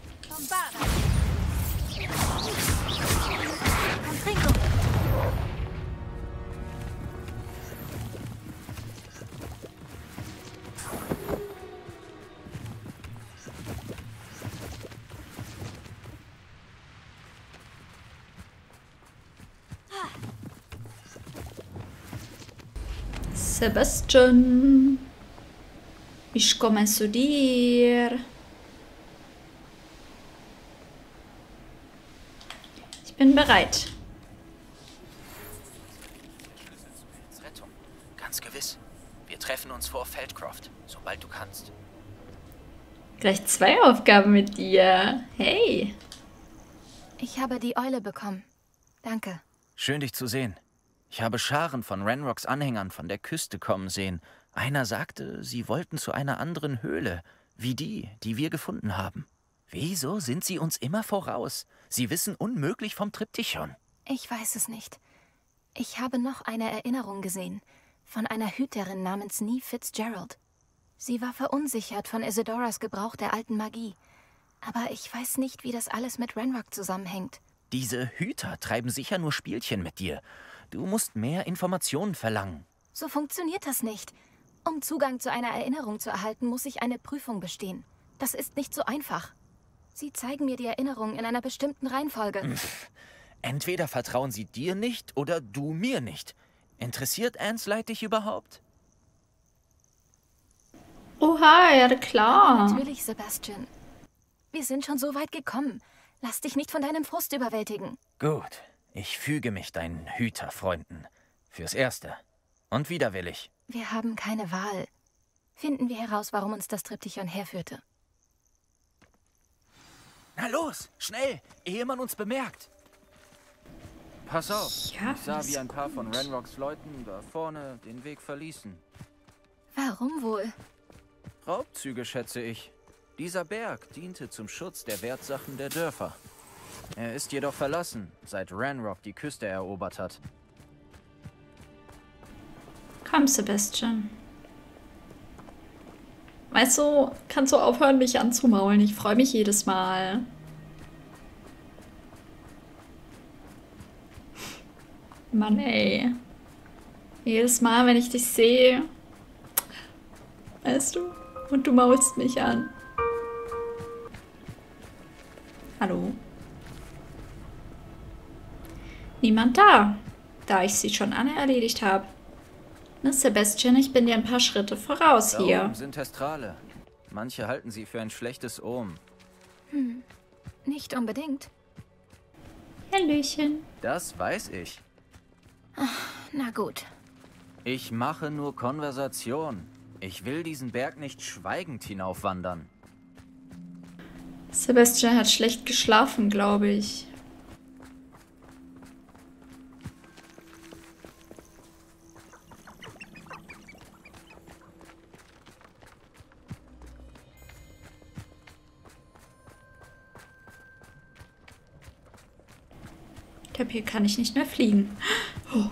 Speaker 3: Sebastian, ich komme zu dir. Ich bin bereit.
Speaker 16: Rettung. Ganz gewiss. Wir treffen uns vor Feldcroft, sobald du kannst.
Speaker 3: Gleich 2 Aufgaben mit dir. Hey.
Speaker 1: Ich habe die Eule bekommen. Danke.
Speaker 16: Schön, dich zu sehen. Ich habe Scharen von Ranrocks Anhängern von der Küste kommen sehen. Einer sagte, sie wollten zu einer anderen Höhle, wie die, die wir gefunden haben. Wieso sind sie uns immer voraus? Sie wissen unmöglich vom Triptychon.
Speaker 1: Ich weiß es nicht. Ich habe noch eine Erinnerung gesehen. Von einer Hüterin namens Neve Fitzgerald. Sie war verunsichert von Isidoras Gebrauch der alten Magie. Aber ich weiß nicht, wie das alles mit Ranrock zusammenhängt.
Speaker 16: Diese Hüter treiben sicher nur Spielchen mit dir. Du musst mehr Informationen verlangen.
Speaker 1: So funktioniert das nicht. Um Zugang zu einer Erinnerung zu erhalten, muss ich eine Prüfung bestehen. Das ist nicht so einfach. Sie zeigen mir die Erinnerung in einer bestimmten Reihenfolge.
Speaker 16: Entweder vertrauen sie dir nicht oder du mir nicht. Interessiert Anslight dich überhaupt?
Speaker 3: Oha, ja klar.
Speaker 1: Natürlich, Sebastian. Wir sind schon so weit gekommen. Lass dich nicht von deinem Frust überwältigen.
Speaker 16: Gut. Ich füge mich deinen Hüterfreunden. Fürs Erste. Und widerwillig.
Speaker 1: Wir haben keine Wahl. Finden wir heraus, warum uns das Triptychon herführte.
Speaker 16: Na los, schnell, ehe man uns bemerkt. Pass auf,
Speaker 3: ja,
Speaker 16: ich sah, wie ein paar von Ranrocks Leuten da vorne den Weg verließen.
Speaker 1: Warum wohl?
Speaker 16: Raubzüge, schätze ich. Dieser Berg diente zum Schutz der Wertsachen der Dörfer. Er ist jedoch verlassen, seit Ranrock die Küste erobert hat.
Speaker 3: Komm, Sebastian. Weißt du, kannst du aufhören, mich anzumaulen? Ich freue mich jedes Mal. Mann, ey. Jedes Mal, wenn ich dich sehe. Weißt du? Und du maulst mich an. Hallo? Niemand da, da ich sie schon alle erledigt habe. Na, Sebastian, ich bin dir ein paar Schritte voraus hier.
Speaker 16: Da oben sind Testrale. Manche halten sie für ein schlechtes Omen.
Speaker 1: Nicht unbedingt.
Speaker 3: Hallöchen.
Speaker 16: Das weiß ich.
Speaker 1: Ach, na gut.
Speaker 16: Ich mache nur Konversation. Ich will diesen Berg nicht schweigend hinaufwandern.
Speaker 3: Sebastian hat schlecht geschlafen, glaube ich. Ich glaube, hier kann ich nicht mehr fliegen. Oh.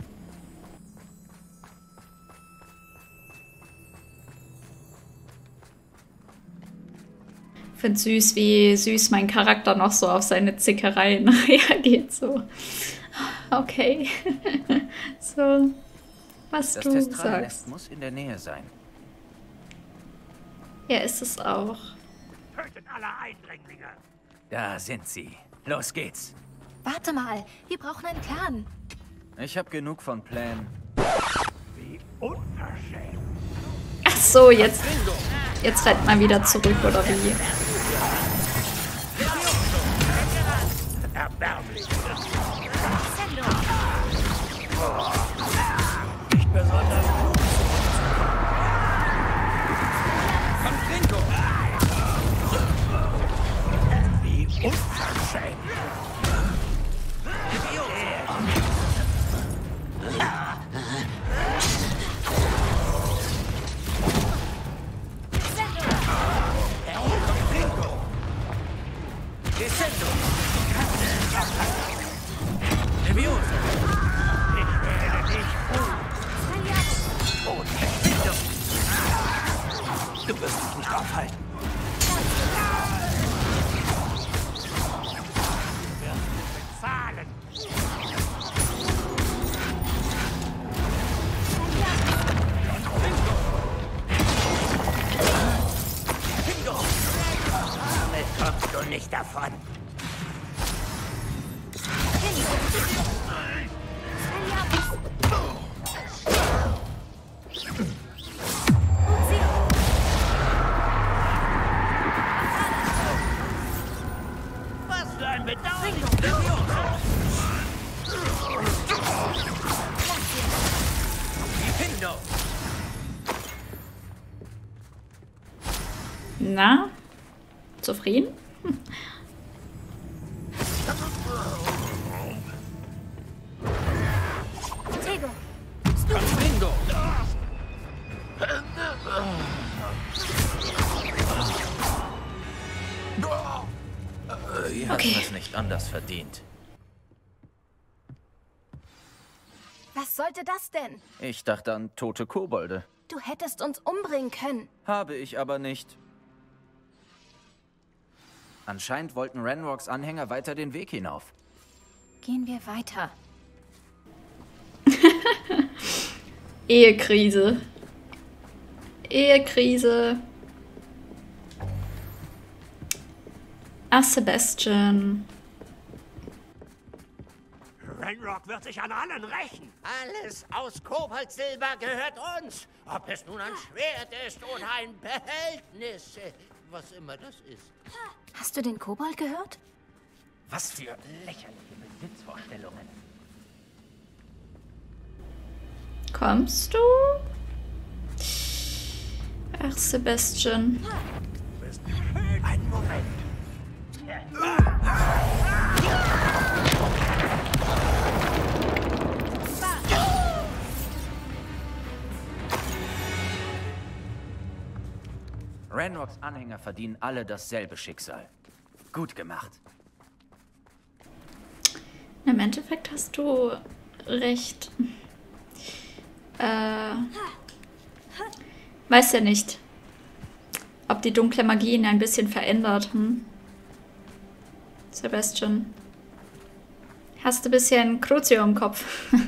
Speaker 3: Ich finde süß, wie süß mein Charakter noch so auf seine Zickereien reagiert. So. Okay. So, was
Speaker 16: das
Speaker 3: du
Speaker 16: Testralnest
Speaker 3: sagst.
Speaker 16: muss in der Nähe sein.
Speaker 3: Ja, ist es auch.
Speaker 12: Tötet alle Eindringlinge.
Speaker 16: Da sind sie. Los geht's.
Speaker 1: Warte mal, wir brauchen einen Plan.
Speaker 16: Ich habe genug von Plänen.
Speaker 12: Wie unverschämt.
Speaker 3: Ach so, jetzt rennt man wieder zurück, oder wie?
Speaker 12: Erbärmlich. Nicht besonders gut. Wie unverschämt. Du wirst dich nicht aufhalten. Wir werden bezahlen. Damit kommst du nicht davon. Was für ein Bedauern!
Speaker 3: Na? Zufrieden? Hm.
Speaker 13: Tego,
Speaker 12: Bingo!
Speaker 16: Wir hatten es nicht anders verdient.
Speaker 1: Was sollte das denn?
Speaker 16: Ich dachte an tote Kobolde.
Speaker 1: Du hättest uns umbringen können.
Speaker 16: Habe ich aber nicht. Anscheinend wollten Ranrocks Anhänger weiter den Weg hinauf.
Speaker 1: Gehen wir weiter.
Speaker 3: Ehekrise. Ehekrise. Ach, Sebastian.
Speaker 12: Ranrock wird sich an allen rächen.
Speaker 10: Alles aus Koboldsilber gehört uns. Ob es nun ein Schwert ist oder ein Behältnis. Was immer das ist.
Speaker 1: Hast du den Kobold gehört?
Speaker 12: Was für lächerliche Besitzvorstellungen.
Speaker 3: Kommst du? Ach, Sebastian.
Speaker 12: Einen Moment.
Speaker 16: Ranrocks Anhänger verdienen alle dasselbe Schicksal. Gut gemacht.
Speaker 3: Im Endeffekt hast du recht. Weiß ja nicht, ob die dunkle Magie ihn ein bisschen verändert. Sebastian. Hast du ein bisschen Crucio im Kopf?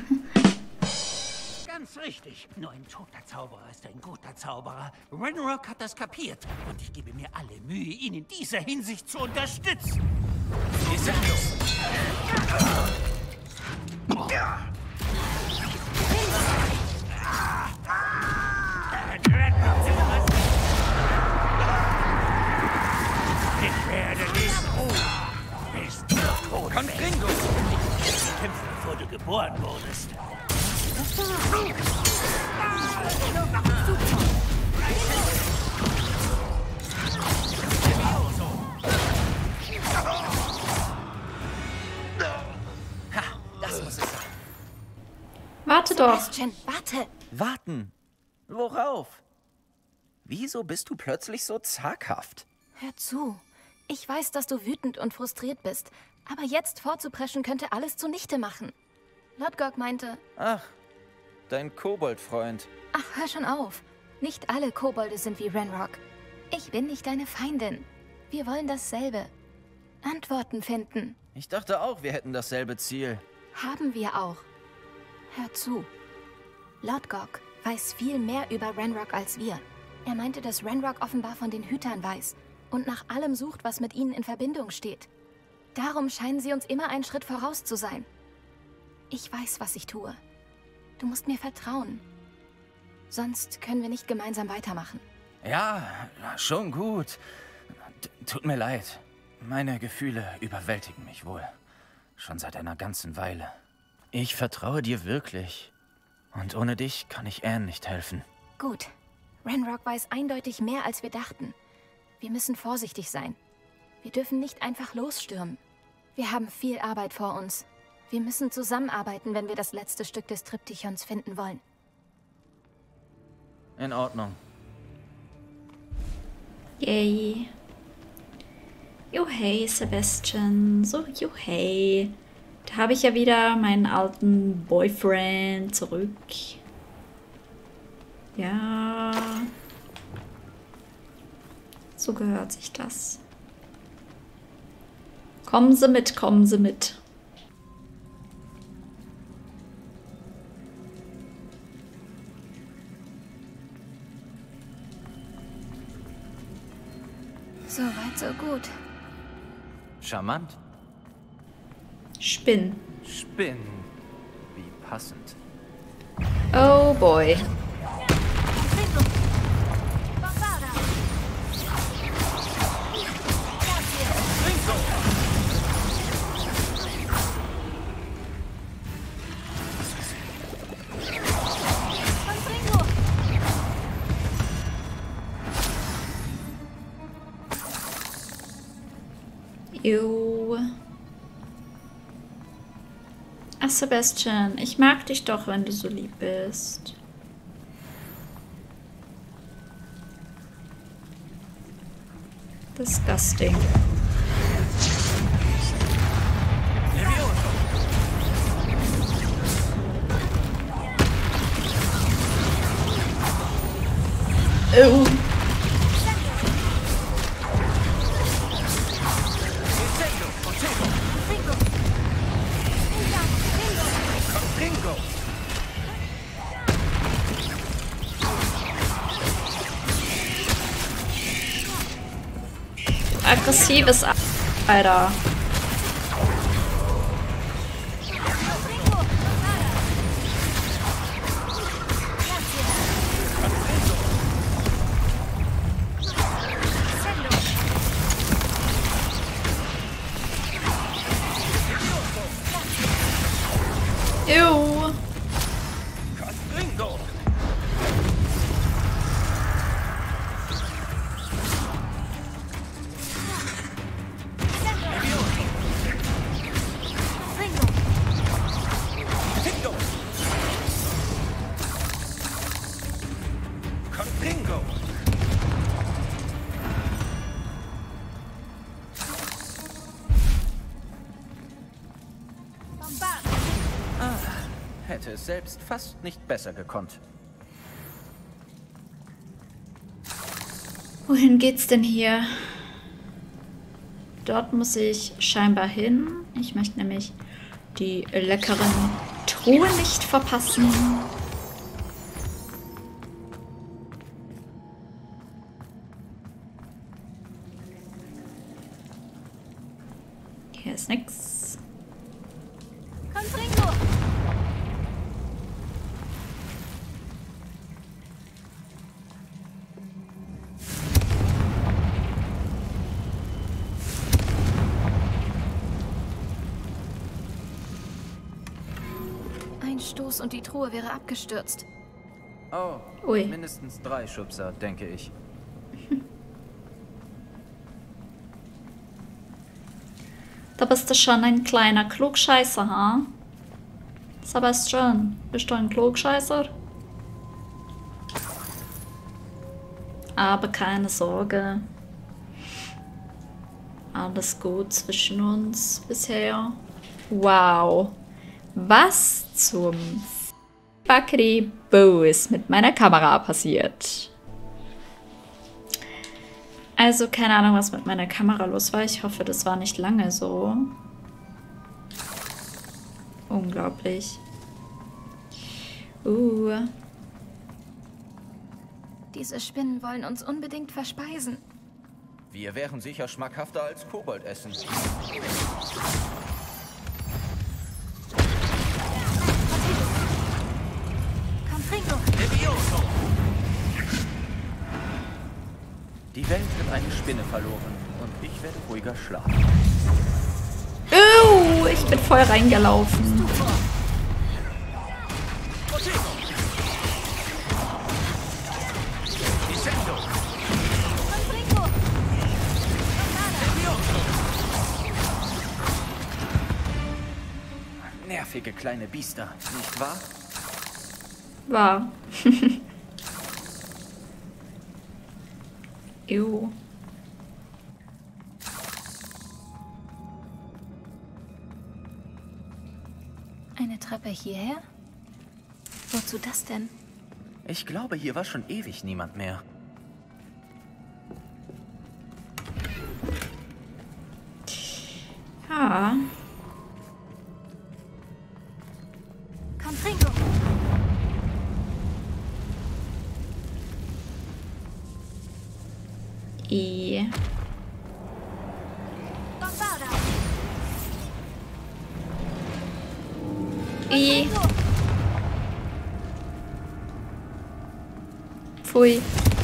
Speaker 12: Ganz richtig. Nur ein toter Zauberer ist ein guter Zauberer. Ranrock hat das kapiert. Und ich gebe mir alle Mühe, ihn in dieser Hinsicht zu unterstützen. Die Sendung. Ich werde dich bis du tot Confringo! Ich kämpfe, bevor du geboren wurdest.
Speaker 16: Ha, das muss es sein.
Speaker 3: Warte doch.
Speaker 1: Sebastian, warte.
Speaker 16: Warten? Worauf? Wieso bist du plötzlich so zaghaft?
Speaker 1: Hör zu. Ich weiß, dass du wütend und frustriert bist. Aber jetzt vorzupreschen könnte alles zunichte machen. Lodgok meinte...
Speaker 6: Ach, dein Koboldfreund.
Speaker 1: Ach, hör schon auf. Nicht alle Kobolde sind wie Ranrock. Ich bin nicht deine Feindin. Wir wollen dasselbe. Antworten finden.
Speaker 6: Ich dachte auch, wir hätten dasselbe Ziel.
Speaker 1: Haben wir auch. Hör zu. Lodgok weiß viel mehr über Ranrock als wir. Er meinte, dass Ranrock offenbar von den Hütern weiß und nach allem sucht, was mit ihnen in Verbindung steht. Darum scheinen sie uns immer einen Schritt voraus zu sein. Ich weiß, was ich tue. Du musst mir vertrauen. Sonst können wir nicht gemeinsam weitermachen.
Speaker 6: Ja, schon gut. Tut mir leid. Meine Gefühle überwältigen mich wohl. Schon seit einer ganzen Weile. Ich vertraue dir wirklich. Und ohne dich kann ich Anne nicht helfen.
Speaker 1: Gut. Ranrock weiß eindeutig mehr, als wir dachten. Wir müssen vorsichtig sein. Wir dürfen nicht einfach losstürmen. Wir haben viel Arbeit vor uns. Wir müssen zusammenarbeiten, wenn wir das letzte Stück des Triptychons finden wollen.
Speaker 6: In Ordnung.
Speaker 3: Yay. Juhey, Sebastian. So, juhey. Da habe ich ja wieder meinen alten Boyfriend zurück. Ja. So gehört sich das. Kommen Sie mit, kommen Sie mit.
Speaker 1: So weit, so gut.
Speaker 6: Charmant.
Speaker 3: Spinn.
Speaker 6: Spinn. Wie passend.
Speaker 3: Oh boy. Jo. Ach, Sebastian, ich mag dich doch, wenn du so lieb bist. Disgusting. Oh. Aggressives Alter. Ew.
Speaker 6: Hätte es selbst fast nicht besser gekonnt.
Speaker 3: Wohin geht's denn hier? Dort muss ich scheinbar hin. Ich möchte nämlich die leckeren Truhen nicht verpassen. Hier ist nix.
Speaker 9: Confringo!
Speaker 1: Ein Stoß und die Truhe wäre abgestürzt.
Speaker 6: Oh,
Speaker 3: ui.
Speaker 6: Mindestens 3 Schubser, denke ich.
Speaker 3: Da bist du schon ein kleiner Klugscheißer, ha? Sebastian, bist du ein Klugscheißer? Aber keine Sorge. alles gut zwischen uns bisher. Wow. Was zum Fuckity-Boo ist mit meiner Kamera passiert? Also keine Ahnung, was mit meiner Kamera los war. Ich hoffe, das war nicht lange so. Unglaublich.
Speaker 1: Diese Spinnen wollen uns unbedingt verspeisen.
Speaker 16: Wir wären sicher schmackhafter als Koboldessen. Die Welt wird eine Spinne verloren und ich werde ruhiger schlafen.
Speaker 3: Ich bin voll reingelaufen.
Speaker 16: Nervige kleine Biester, nicht wahr?
Speaker 3: Wahr. Ew.
Speaker 1: Eine Treppe hierher? Wozu das denn?
Speaker 16: Ich glaube, hier war schon ewig niemand mehr.
Speaker 3: Ja.
Speaker 1: Confringo.
Speaker 3: Pfui.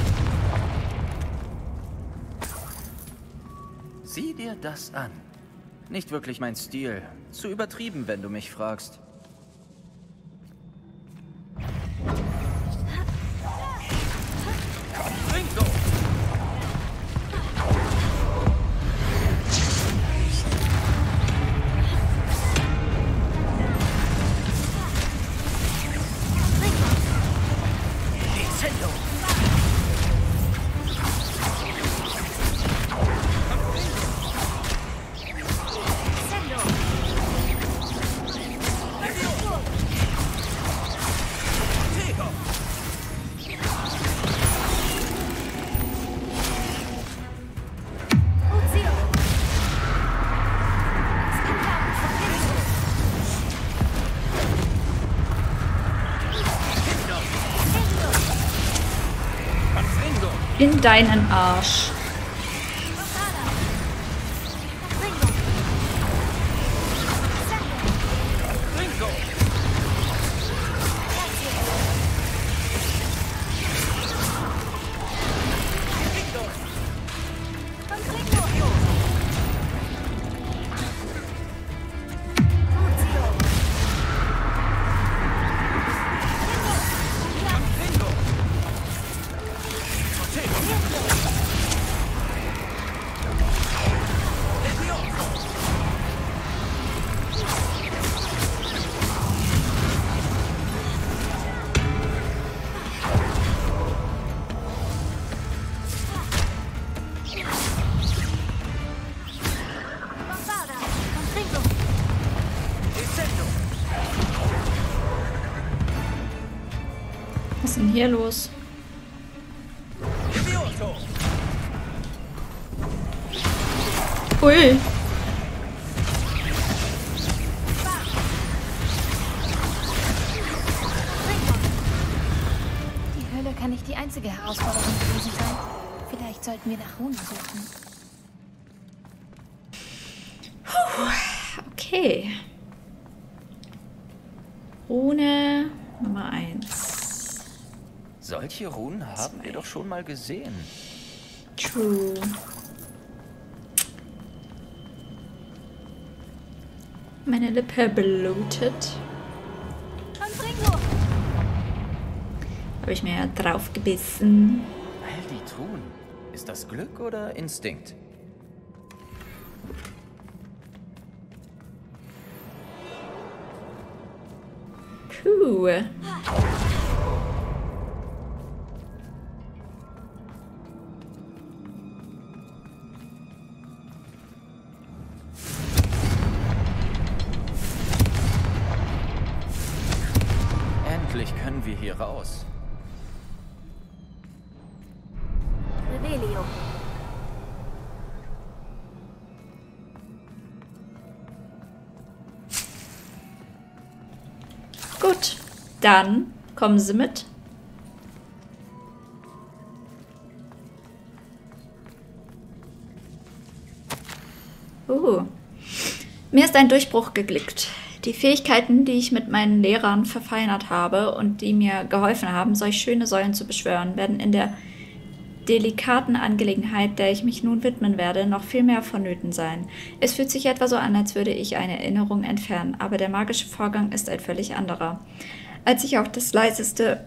Speaker 16: Sieh dir das an. Nicht wirklich mein Stil. Zu übertrieben, wenn du mich fragst.
Speaker 3: In deinen Arsch. Was ist denn hier los? Ui.
Speaker 1: Die Hölle kann nicht die einzige Herausforderung gewesen sein. Vielleicht sollten wir nach Runen suchen.
Speaker 3: Okay. Rune Nummer 1.
Speaker 16: Solche Runen haben wir doch schon mal gesehen.
Speaker 3: True. Meine Lippe blutet. Habe ich mir drauf gebissen.
Speaker 16: All die Truhen. Ist das Glück oder Instinkt?
Speaker 3: Puh.
Speaker 6: Endlich können wir hier raus.
Speaker 1: Revelio.
Speaker 3: Gut, dann kommen Sie mit. Mir ist ein Durchbruch geglückt. Die Fähigkeiten, die ich mit meinen Lehrern verfeinert habe und die mir geholfen haben, solch schöne Säulen zu beschwören, werden in der delikaten Angelegenheit, der ich mich nun widmen werde, noch viel mehr vonnöten sein. Es fühlt sich etwa so an, als würde ich eine Erinnerung entfernen, aber der magische Vorgang ist ein völlig anderer. Als ich auch das leiseste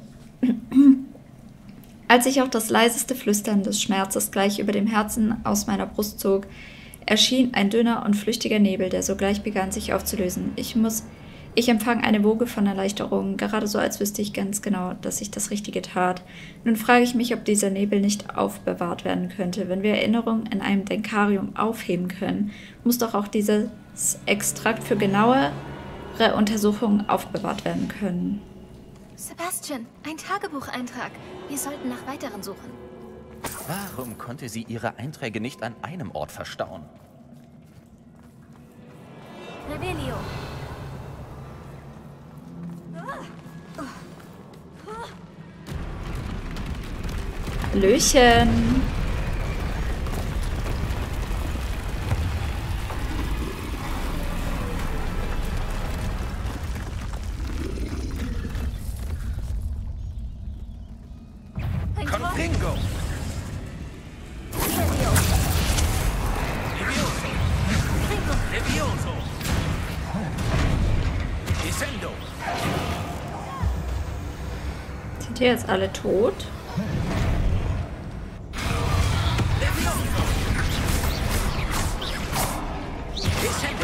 Speaker 3: Flüstern des Schmerzes gleich über dem Herzen aus meiner Brust zog, erschien ein dünner und flüchtiger Nebel, der sogleich begann, sich aufzulösen. Ich empfang eine Woge von Erleichterung, gerade so, als wüsste ich ganz genau, dass ich das Richtige tat. Nun frage ich mich, ob dieser Nebel nicht aufbewahrt werden könnte. Wenn wir Erinnerungen in einem Denkarium aufheben können, muss doch auch dieses Extrakt für genauere Untersuchungen aufbewahrt werden können.
Speaker 1: Sebastian, ein Tagebucheintrag. Wir sollten nach weiteren suchen.
Speaker 6: Warum konnte sie ihre Einträge nicht an einem Ort verstauen?
Speaker 1: Revelio.
Speaker 3: Hallöchen.
Speaker 4: Confringo. Levioso. Descendo.
Speaker 3: Sind die jetzt alle tot?
Speaker 4: Levioso. Descendo.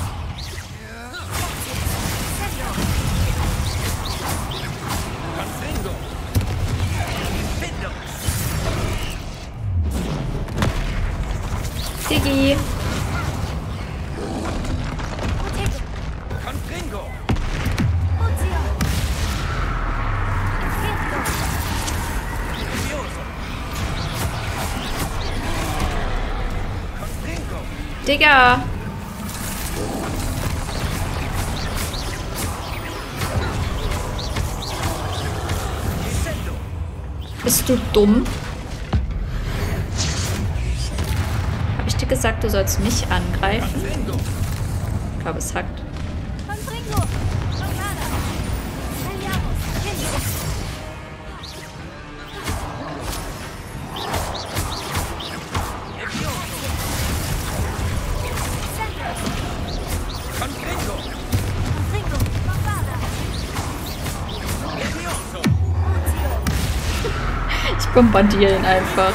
Speaker 4: Confringo. Findo.
Speaker 3: Diggi.
Speaker 4: Confringo. Levioso. Confringo.
Speaker 3: Digga.
Speaker 4: Descendo.
Speaker 3: Bist du dumm? Hab ich dir gesagt, du sollst mich angreifen?
Speaker 4: Confringo.
Speaker 3: Ich glaube, es hackt.
Speaker 9: Confringo. Roncada. Heliamus. Hindu.
Speaker 4: Confringo.
Speaker 9: Confringo. Roncada.
Speaker 4: Levioso.
Speaker 3: Ich bombardiere ihn einfach.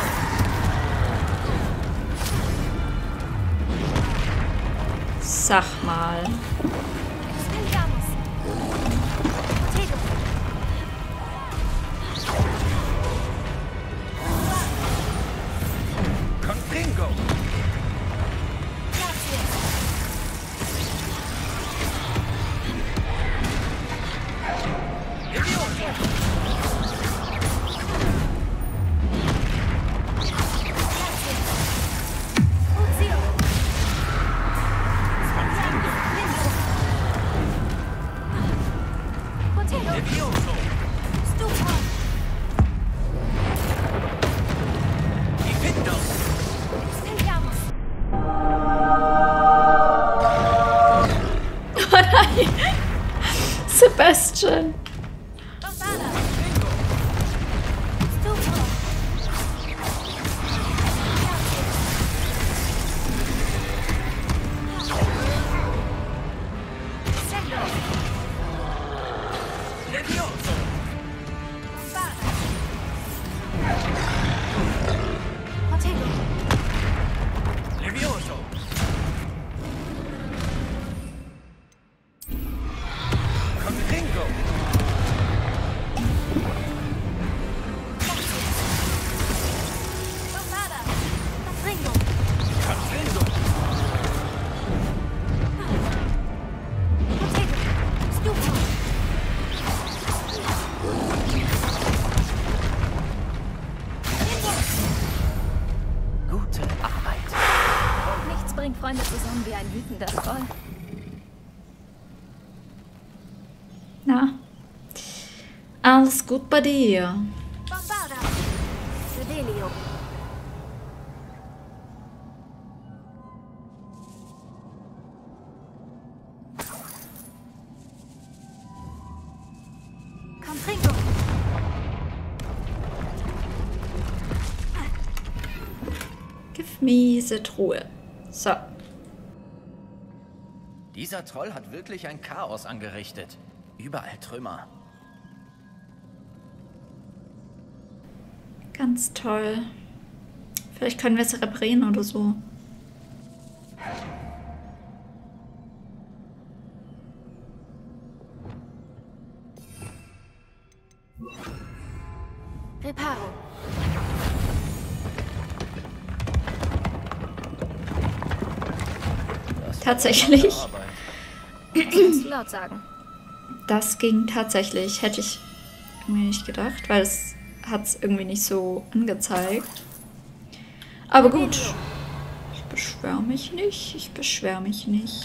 Speaker 3: Sag mal.
Speaker 9: Heliamus. Potato.
Speaker 4: Confringo.
Speaker 9: Uzio. Potato.
Speaker 4: Levioso.
Speaker 9: Stupor.
Speaker 4: Findo.
Speaker 9: Heliamus.
Speaker 3: Oh nein! Sebastian!
Speaker 9: Roncada. Stupor. Sendo.
Speaker 4: Levioso.
Speaker 9: Roncada. Potato.
Speaker 4: Levioso. Confringo.
Speaker 3: Alles gut bei dir?
Speaker 13: Bombarda. Rebellion. Confringo.
Speaker 3: Give me the Truhe. So.
Speaker 6: Dieser Troll hat wirklich ein Chaos angerichtet. Überall Trümmer.
Speaker 3: Ganz toll. Vielleicht können wir es reparieren oder so.
Speaker 1: Reparo.
Speaker 3: Tatsächlich.
Speaker 1: Kannst du laut sagen.
Speaker 3: Das ging tatsächlich. Hätte ich irgendwie nicht gedacht, weil es hat es irgendwie nicht so angezeigt. Aber gut. Ich beschwere mich nicht. Ich beschwere mich nicht.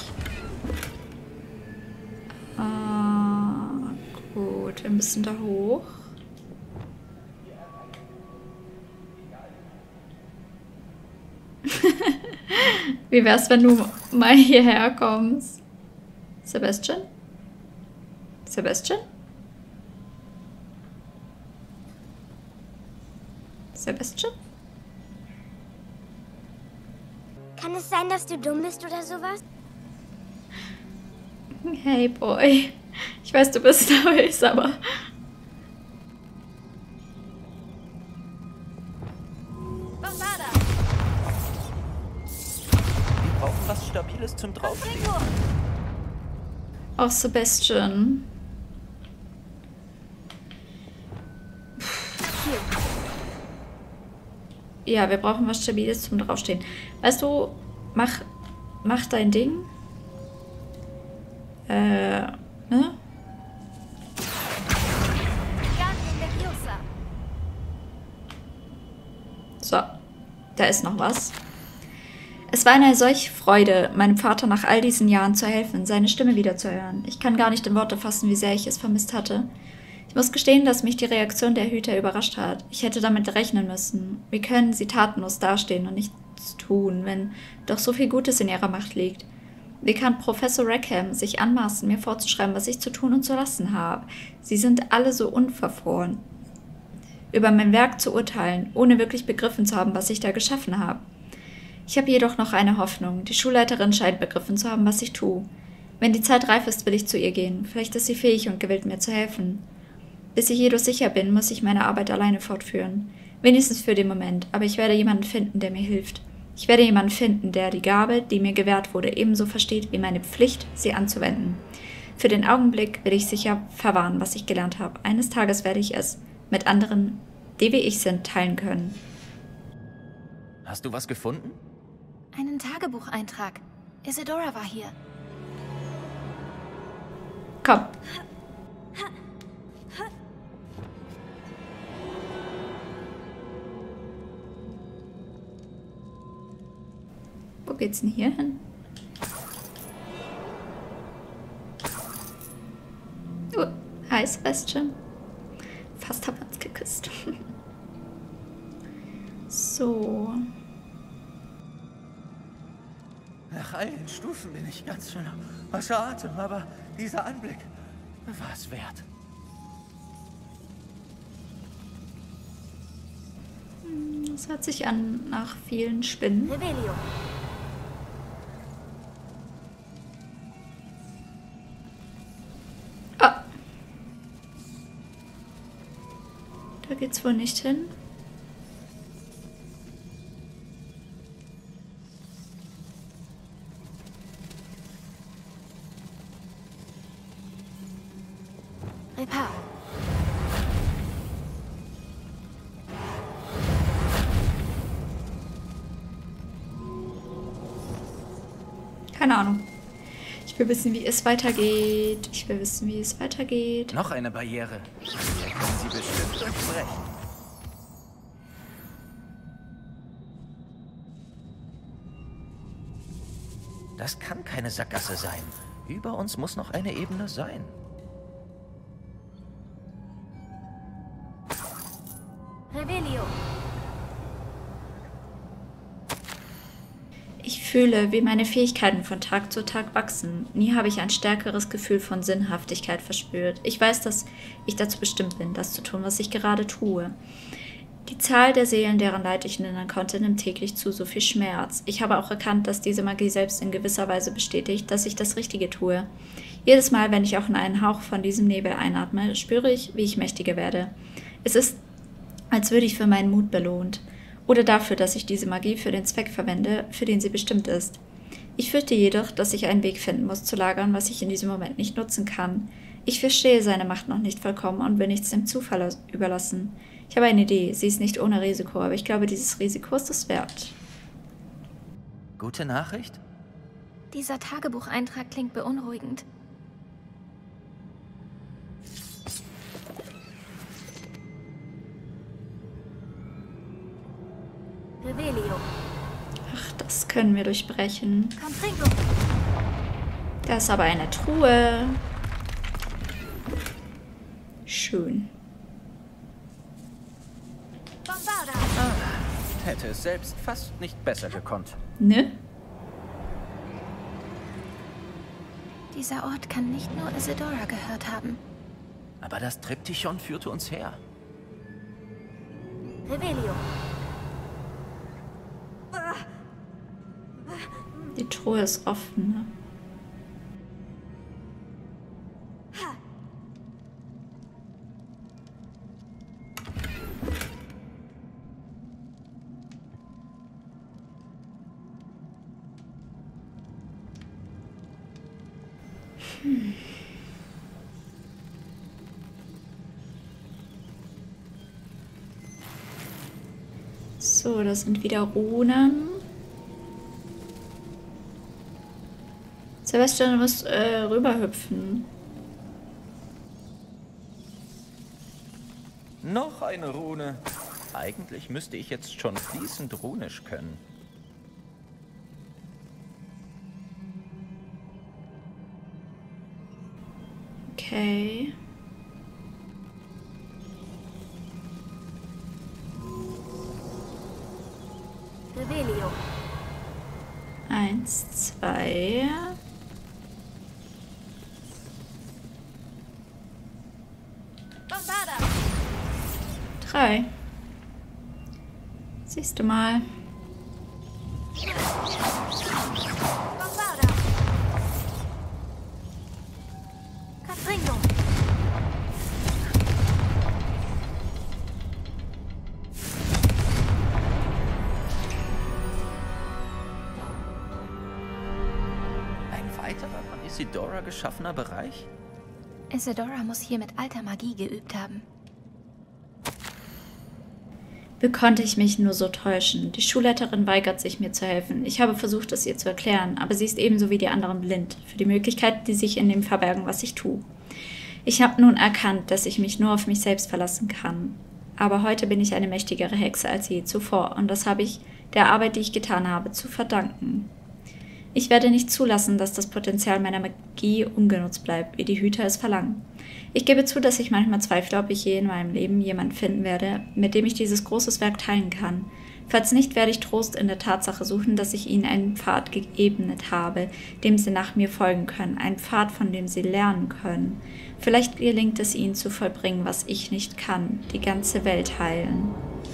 Speaker 3: Gut, wir müssen da hoch. Wie wär's, wenn du mal hierher kommst? Sebastian? Sebastian? Sebastian?
Speaker 14: Kann es sein, dass du dumm bist oder sowas?
Speaker 3: Hey, Boy. Ich weiß, du bist nervös, aber...
Speaker 13: Bombarda.
Speaker 6: Wir brauchen was Stabiles zum Draufstehen.
Speaker 3: Auch Sebastian. Ja, wir brauchen was Stabiles zum Draufstehen. Weißt du, mach dein Ding. Ne? So, da ist noch was. Es war eine solche Freude, meinem Vater nach all diesen Jahren zu helfen, seine Stimme wiederzuhören. Ich kann gar nicht in Worte fassen, wie sehr ich es vermisst hatte. Ich muss gestehen, dass mich die Reaktion der Hüter überrascht hat. Ich hätte damit rechnen müssen. Wie können sie tatenlos dastehen und nichts tun, wenn doch so viel Gutes in ihrer Macht liegt? Wie kann Professor Rackham sich anmaßen, mir vorzuschreiben, was ich zu tun und zu lassen habe? Sie sind alle so unverfroren. Über mein Werk zu urteilen, ohne wirklich begriffen zu haben, was ich da geschaffen habe. Ich habe jedoch noch eine Hoffnung. Die Schulleiterin scheint begriffen zu haben, was ich tue. Wenn die Zeit reif ist, will ich zu ihr gehen. Vielleicht ist sie fähig und gewillt, mir zu helfen. Bis ich jedoch sicher bin, muss ich meine Arbeit alleine fortführen. Wenigstens für den Moment, aber ich werde jemanden finden, der mir hilft. Ich werde jemanden finden, der die Gabe, die mir gewährt wurde, ebenso versteht wie meine Pflicht, sie anzuwenden. Für den Augenblick will ich sicher verwahren, was ich gelernt habe. Eines Tages werde ich es mit anderen, die wie ich sind, teilen können.
Speaker 6: Hast du was gefunden?
Speaker 1: Einen Tagebucheintrag. Isadora war hier.
Speaker 3: Komm. Wo geht's denn hier hin? Hi, Sebastian. Fast haben wir uns geküsst. So.
Speaker 6: Nach all den Stufen bin ich ganz schön außer Atem, aber dieser Anblick war es wert.
Speaker 3: Das hört sich an nach vielen Spinnen.
Speaker 13: Rebellion.
Speaker 3: Ah. Da geht's wohl nicht hin.
Speaker 1: Reparo.
Speaker 3: Keine Ahnung. Ich will wissen, wie es weitergeht. Ich will wissen, wie es weitergeht.
Speaker 6: Noch eine Barriere. Hier können Sie bestimmt durchbrechen. Das kann keine Sackgasse sein. Über uns muss noch eine Ebene sein.
Speaker 9: Revelio.
Speaker 3: Ich fühle, wie meine Fähigkeiten von Tag zu Tag wachsen. Nie habe ich ein stärkeres Gefühl von Sinnhaftigkeit verspürt. Ich weiß, dass ich dazu bestimmt bin, das zu tun, was ich gerade tue. Die Zahl der Seelen, deren Leid ich lindern konnte, nimmt täglich zu, so viel Schmerz. Ich habe auch erkannt, dass diese Magie selbst in gewisser Weise bestätigt, dass ich das Richtige tue. Jedes Mal, wenn ich auch nur einen Hauch von diesem Nebel einatme, spüre ich, wie ich mächtiger werde. Es ist, als würde ich für meinen Mut belohnt. Oder dafür, dass ich diese Magie für den Zweck verwende, für den sie bestimmt ist. Ich fürchte jedoch, dass ich einen Weg finden muss, zu lagern, was ich in diesem Moment nicht nutzen kann. Ich verstehe seine Macht noch nicht vollkommen und will nichts dem Zufall überlassen. Ich habe eine Idee, sie ist nicht ohne Risiko, aber ich glaube, dieses Risiko ist es wert.
Speaker 6: Gute Nachricht?
Speaker 1: Dieser Tagebucheintrag klingt beunruhigend.
Speaker 9: Revelio.
Speaker 3: Ach, das können wir durchbrechen.
Speaker 9: Confringo.
Speaker 3: Da ist aber eine Truhe. Schön.
Speaker 9: Bombarda.
Speaker 6: Hätte es selbst fast nicht besser gekonnt.
Speaker 3: Ne?
Speaker 1: Dieser Ort kann nicht nur Isidora gehört haben.
Speaker 6: Aber das Triptychon führte uns her.
Speaker 9: Revelio.
Speaker 3: Die Truhe ist offen, ne? So, das sind wieder Runen. Sebastian, du musst rüberhüpfen.
Speaker 6: Noch eine Rune. Eigentlich müsste ich jetzt schon fließend runisch können.
Speaker 3: Okay.
Speaker 9: Revelio.
Speaker 3: 1, 2.
Speaker 9: Bombarda.
Speaker 3: 3. Siehst du mal.
Speaker 9: Bombarda. Confringo.
Speaker 6: Ein weiterer von Isidora geschaffener Bereich?
Speaker 1: Isidora muss hier mit alter Magie geübt haben.
Speaker 3: Wie konnte ich mich nur so täuschen? Die Schulleiterin weigert sich, mir zu helfen. Ich habe versucht, es ihr zu erklären, aber sie ist ebenso wie die anderen blind für die Möglichkeiten, die sich in dem verbergen, was ich tue. Ich habe nun erkannt, dass ich mich nur auf mich selbst verlassen kann. Aber heute bin ich eine mächtigere Hexe als je zuvor und das habe ich der Arbeit, die ich getan habe, zu verdanken. Ich werde nicht zulassen, dass das Potenzial meiner Magie ungenutzt bleibt, wie die Hüter es verlangen. Ich gebe zu, dass ich manchmal zweifle, ob ich je in meinem Leben jemanden finden werde, mit dem ich dieses großes Werk teilen kann. Falls nicht, werde ich Trost in der Tatsache suchen, dass ich ihnen einen Pfad geebnet habe, dem sie nach mir folgen können, einen Pfad, von dem sie lernen können. Vielleicht gelingt es ihnen zu vollbringen, was ich nicht kann, die ganze Welt heilen.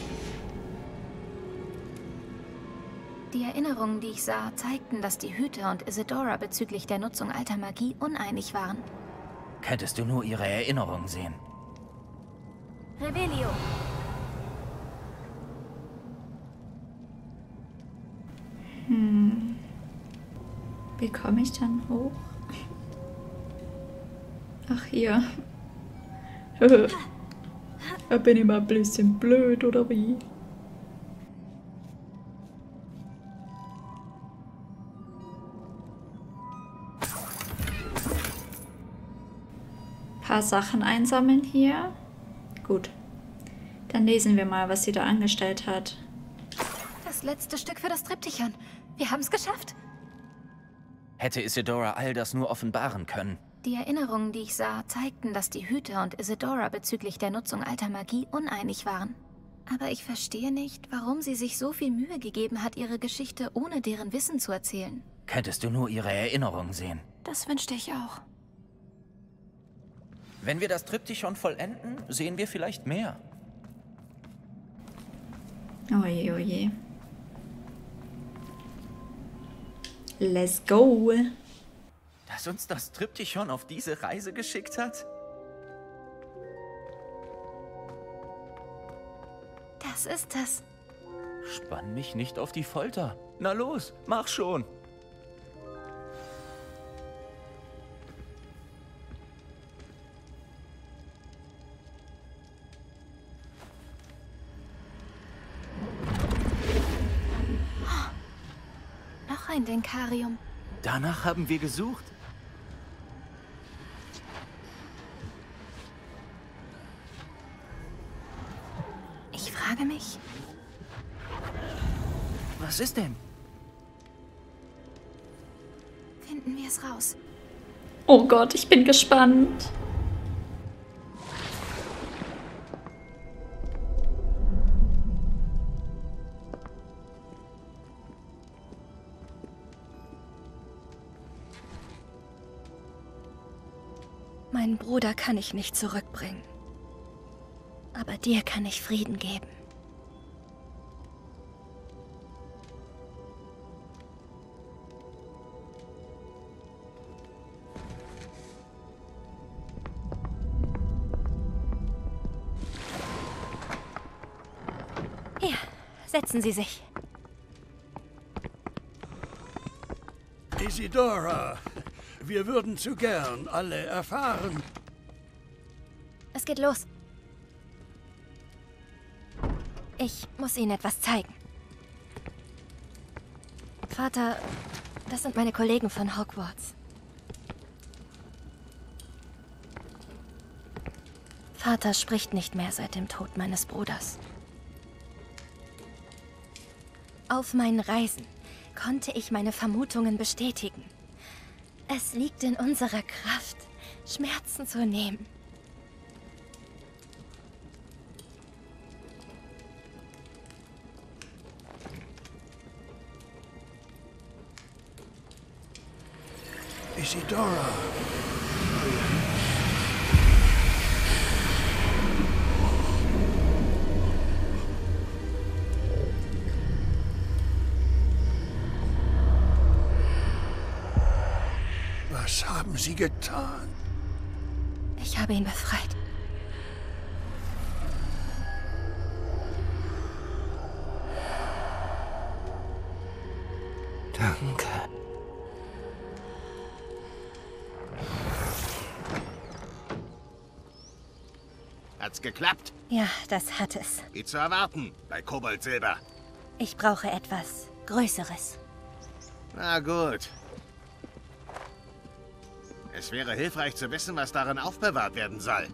Speaker 1: Die Erinnerungen, die ich sah, zeigten, dass die Hüter und Isidora bezüglich der Nutzung alter Magie uneinig waren.
Speaker 6: Könntest du nur ihre Erinnerungen sehen.
Speaker 9: Revelio.
Speaker 3: Wie komme ich dann hoch? Ach, hier. Bin ich mal ein bisschen blöd, oder wie? Paar Sachen einsammeln hier. Gut. Dann lesen wir mal, was sie da angestellt hat.
Speaker 1: Das letzte Stück für das Triptychon. Wir haben es geschafft.
Speaker 6: Hätte Isidora all das nur offenbaren können.
Speaker 1: Die Erinnerungen, die ich sah, zeigten, dass die Hüter und Isidora bezüglich der Nutzung alter Magie uneinig waren. Aber ich verstehe nicht, warum sie sich so viel Mühe gegeben hat, ihre Geschichte ohne deren Wissen zu erzählen.
Speaker 6: Könntest du nur ihre Erinnerungen sehen.
Speaker 1: Das wünschte ich auch.
Speaker 6: Wenn wir das Triptychon vollenden, sehen wir vielleicht mehr.
Speaker 3: Oje, oje. Let's go.
Speaker 6: Dass uns das Triptychon auf diese Reise geschickt hat?
Speaker 1: Das ist es.
Speaker 6: Spann mich nicht auf die Folter. Na los, mach schon.
Speaker 1: Noch ein Denkarium.
Speaker 6: Danach haben wir gesucht.
Speaker 1: Ich frage mich...
Speaker 6: Was ist denn?
Speaker 1: Finden wir es raus.
Speaker 3: Oh Gott, ich bin gespannt.
Speaker 14: Meinen Bruder kann ich nicht zurückbringen. Aber dir kann ich Frieden geben. Hier, setzen Sie sich.
Speaker 12: Isidora, wir würden zu gern alle erfahren.
Speaker 14: Es geht los. Ich muss Ihnen etwas zeigen. Vater, das sind meine Kollegen von Hogwarts. Vater spricht nicht mehr seit dem Tod meines Bruders. Auf meinen Reisen konnte ich meine Vermutungen bestätigen. Es liegt in unserer Kraft, Schmerzen zu nehmen.
Speaker 12: Isidora. Was haben Sie getan?
Speaker 14: Ich habe ihn befreit.
Speaker 2: Danke.
Speaker 17: Hat's geklappt?
Speaker 14: Ja, das hat es.
Speaker 17: Wie zu erwarten, bei Kobold Silber.
Speaker 14: Ich brauche etwas Größeres.
Speaker 17: Na gut. Es wäre hilfreich zu wissen, was darin aufbewahrt werden soll.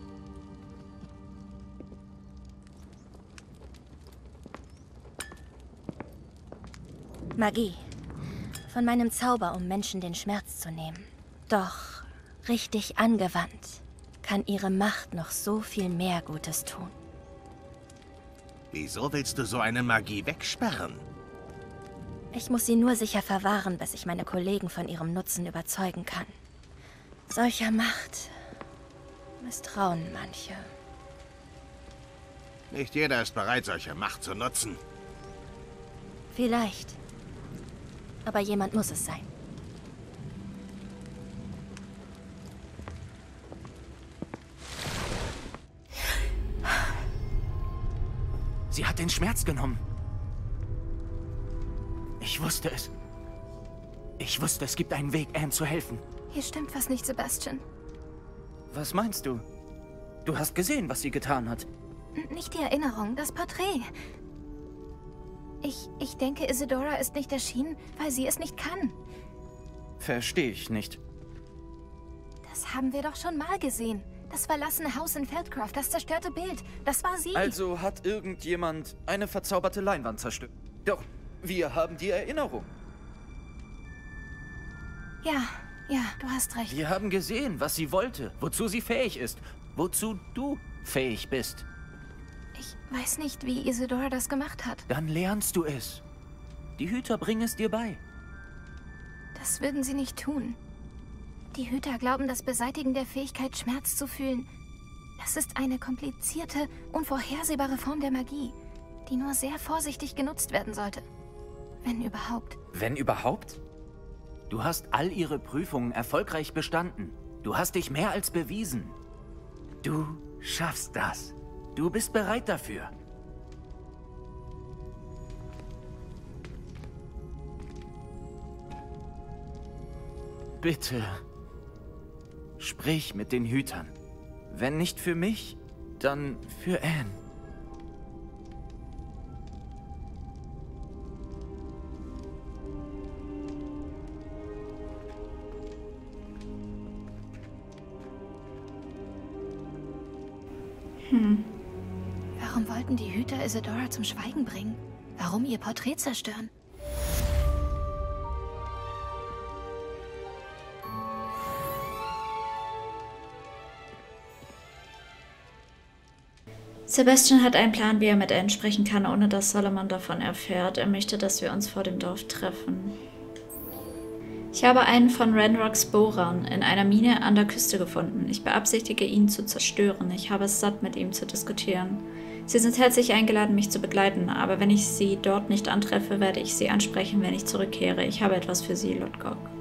Speaker 14: Magie. Von meinem Zauber, um Menschen den Schmerz zu nehmen. Doch richtig angewandt kann ihre Macht noch so viel mehr Gutes tun.
Speaker 17: Wieso willst du so eine Magie wegsperren?
Speaker 14: Ich muss sie nur sicher verwahren, bis ich meine Kollegen von ihrem Nutzen überzeugen kann. Solcher Macht misstrauen manche.
Speaker 17: Nicht jeder ist bereit, solche Macht zu nutzen.
Speaker 14: Vielleicht. Aber jemand muss es sein.
Speaker 6: Sie hat den Schmerz genommen. Ich wusste es. Ich wusste, es gibt einen Weg, Anne zu helfen.
Speaker 1: Hier stimmt was nicht, Sebastian.
Speaker 6: Was meinst du? Du hast gesehen, was sie getan hat.
Speaker 1: Nicht die Erinnerung, das Porträt. Ich denke, Isidora ist nicht erschienen, weil sie es nicht kann.
Speaker 6: Verstehe ich nicht.
Speaker 1: Das haben wir doch schon mal gesehen. Das verlassene Haus in Feldcroft, das zerstörte Bild. Das war sie.
Speaker 6: Also hat irgendjemand eine verzauberte Leinwand zerstört. Doch, wir haben die Erinnerung.
Speaker 1: Ja, du hast recht.
Speaker 6: Wir haben gesehen, was sie wollte, wozu sie fähig ist, wozu du fähig bist.
Speaker 1: Ich weiß nicht, wie Isidora das gemacht hat.
Speaker 6: Dann lernst du es. Die Hüter bringen es dir bei.
Speaker 1: Das würden sie nicht tun. Die Hüter glauben, das Beseitigen der Fähigkeit, Schmerz zu fühlen, das ist eine komplizierte, unvorhersehbare Form der Magie, die nur sehr vorsichtig genutzt werden sollte. Wenn überhaupt.
Speaker 6: Wenn überhaupt? Du hast all ihre Prüfungen erfolgreich bestanden. Du hast dich mehr als bewiesen. Du schaffst das. Du bist bereit dafür. Bitte, sprich mit den Hütern. Wenn nicht für mich, dann für Anne.
Speaker 1: Warum wollten die Hüter Isidora zum Schweigen bringen? Warum ihr Porträt zerstören?
Speaker 3: Sebastian hat einen Plan, wie er mit Anne sprechen kann, ohne dass Solomon davon erfährt. Er möchte, dass wir uns vor dem Dorf treffen. Ich habe einen von Ranrocks Bohrern in einer Mine an der Küste gefunden. Ich beabsichtige, ihn zu zerstören. Ich habe es satt, mit ihm zu diskutieren. Sie sind herzlich eingeladen, mich zu begleiten, aber wenn ich sie dort nicht antreffe, werde ich sie ansprechen, wenn ich zurückkehre. Ich habe etwas für sie, Lord Gog.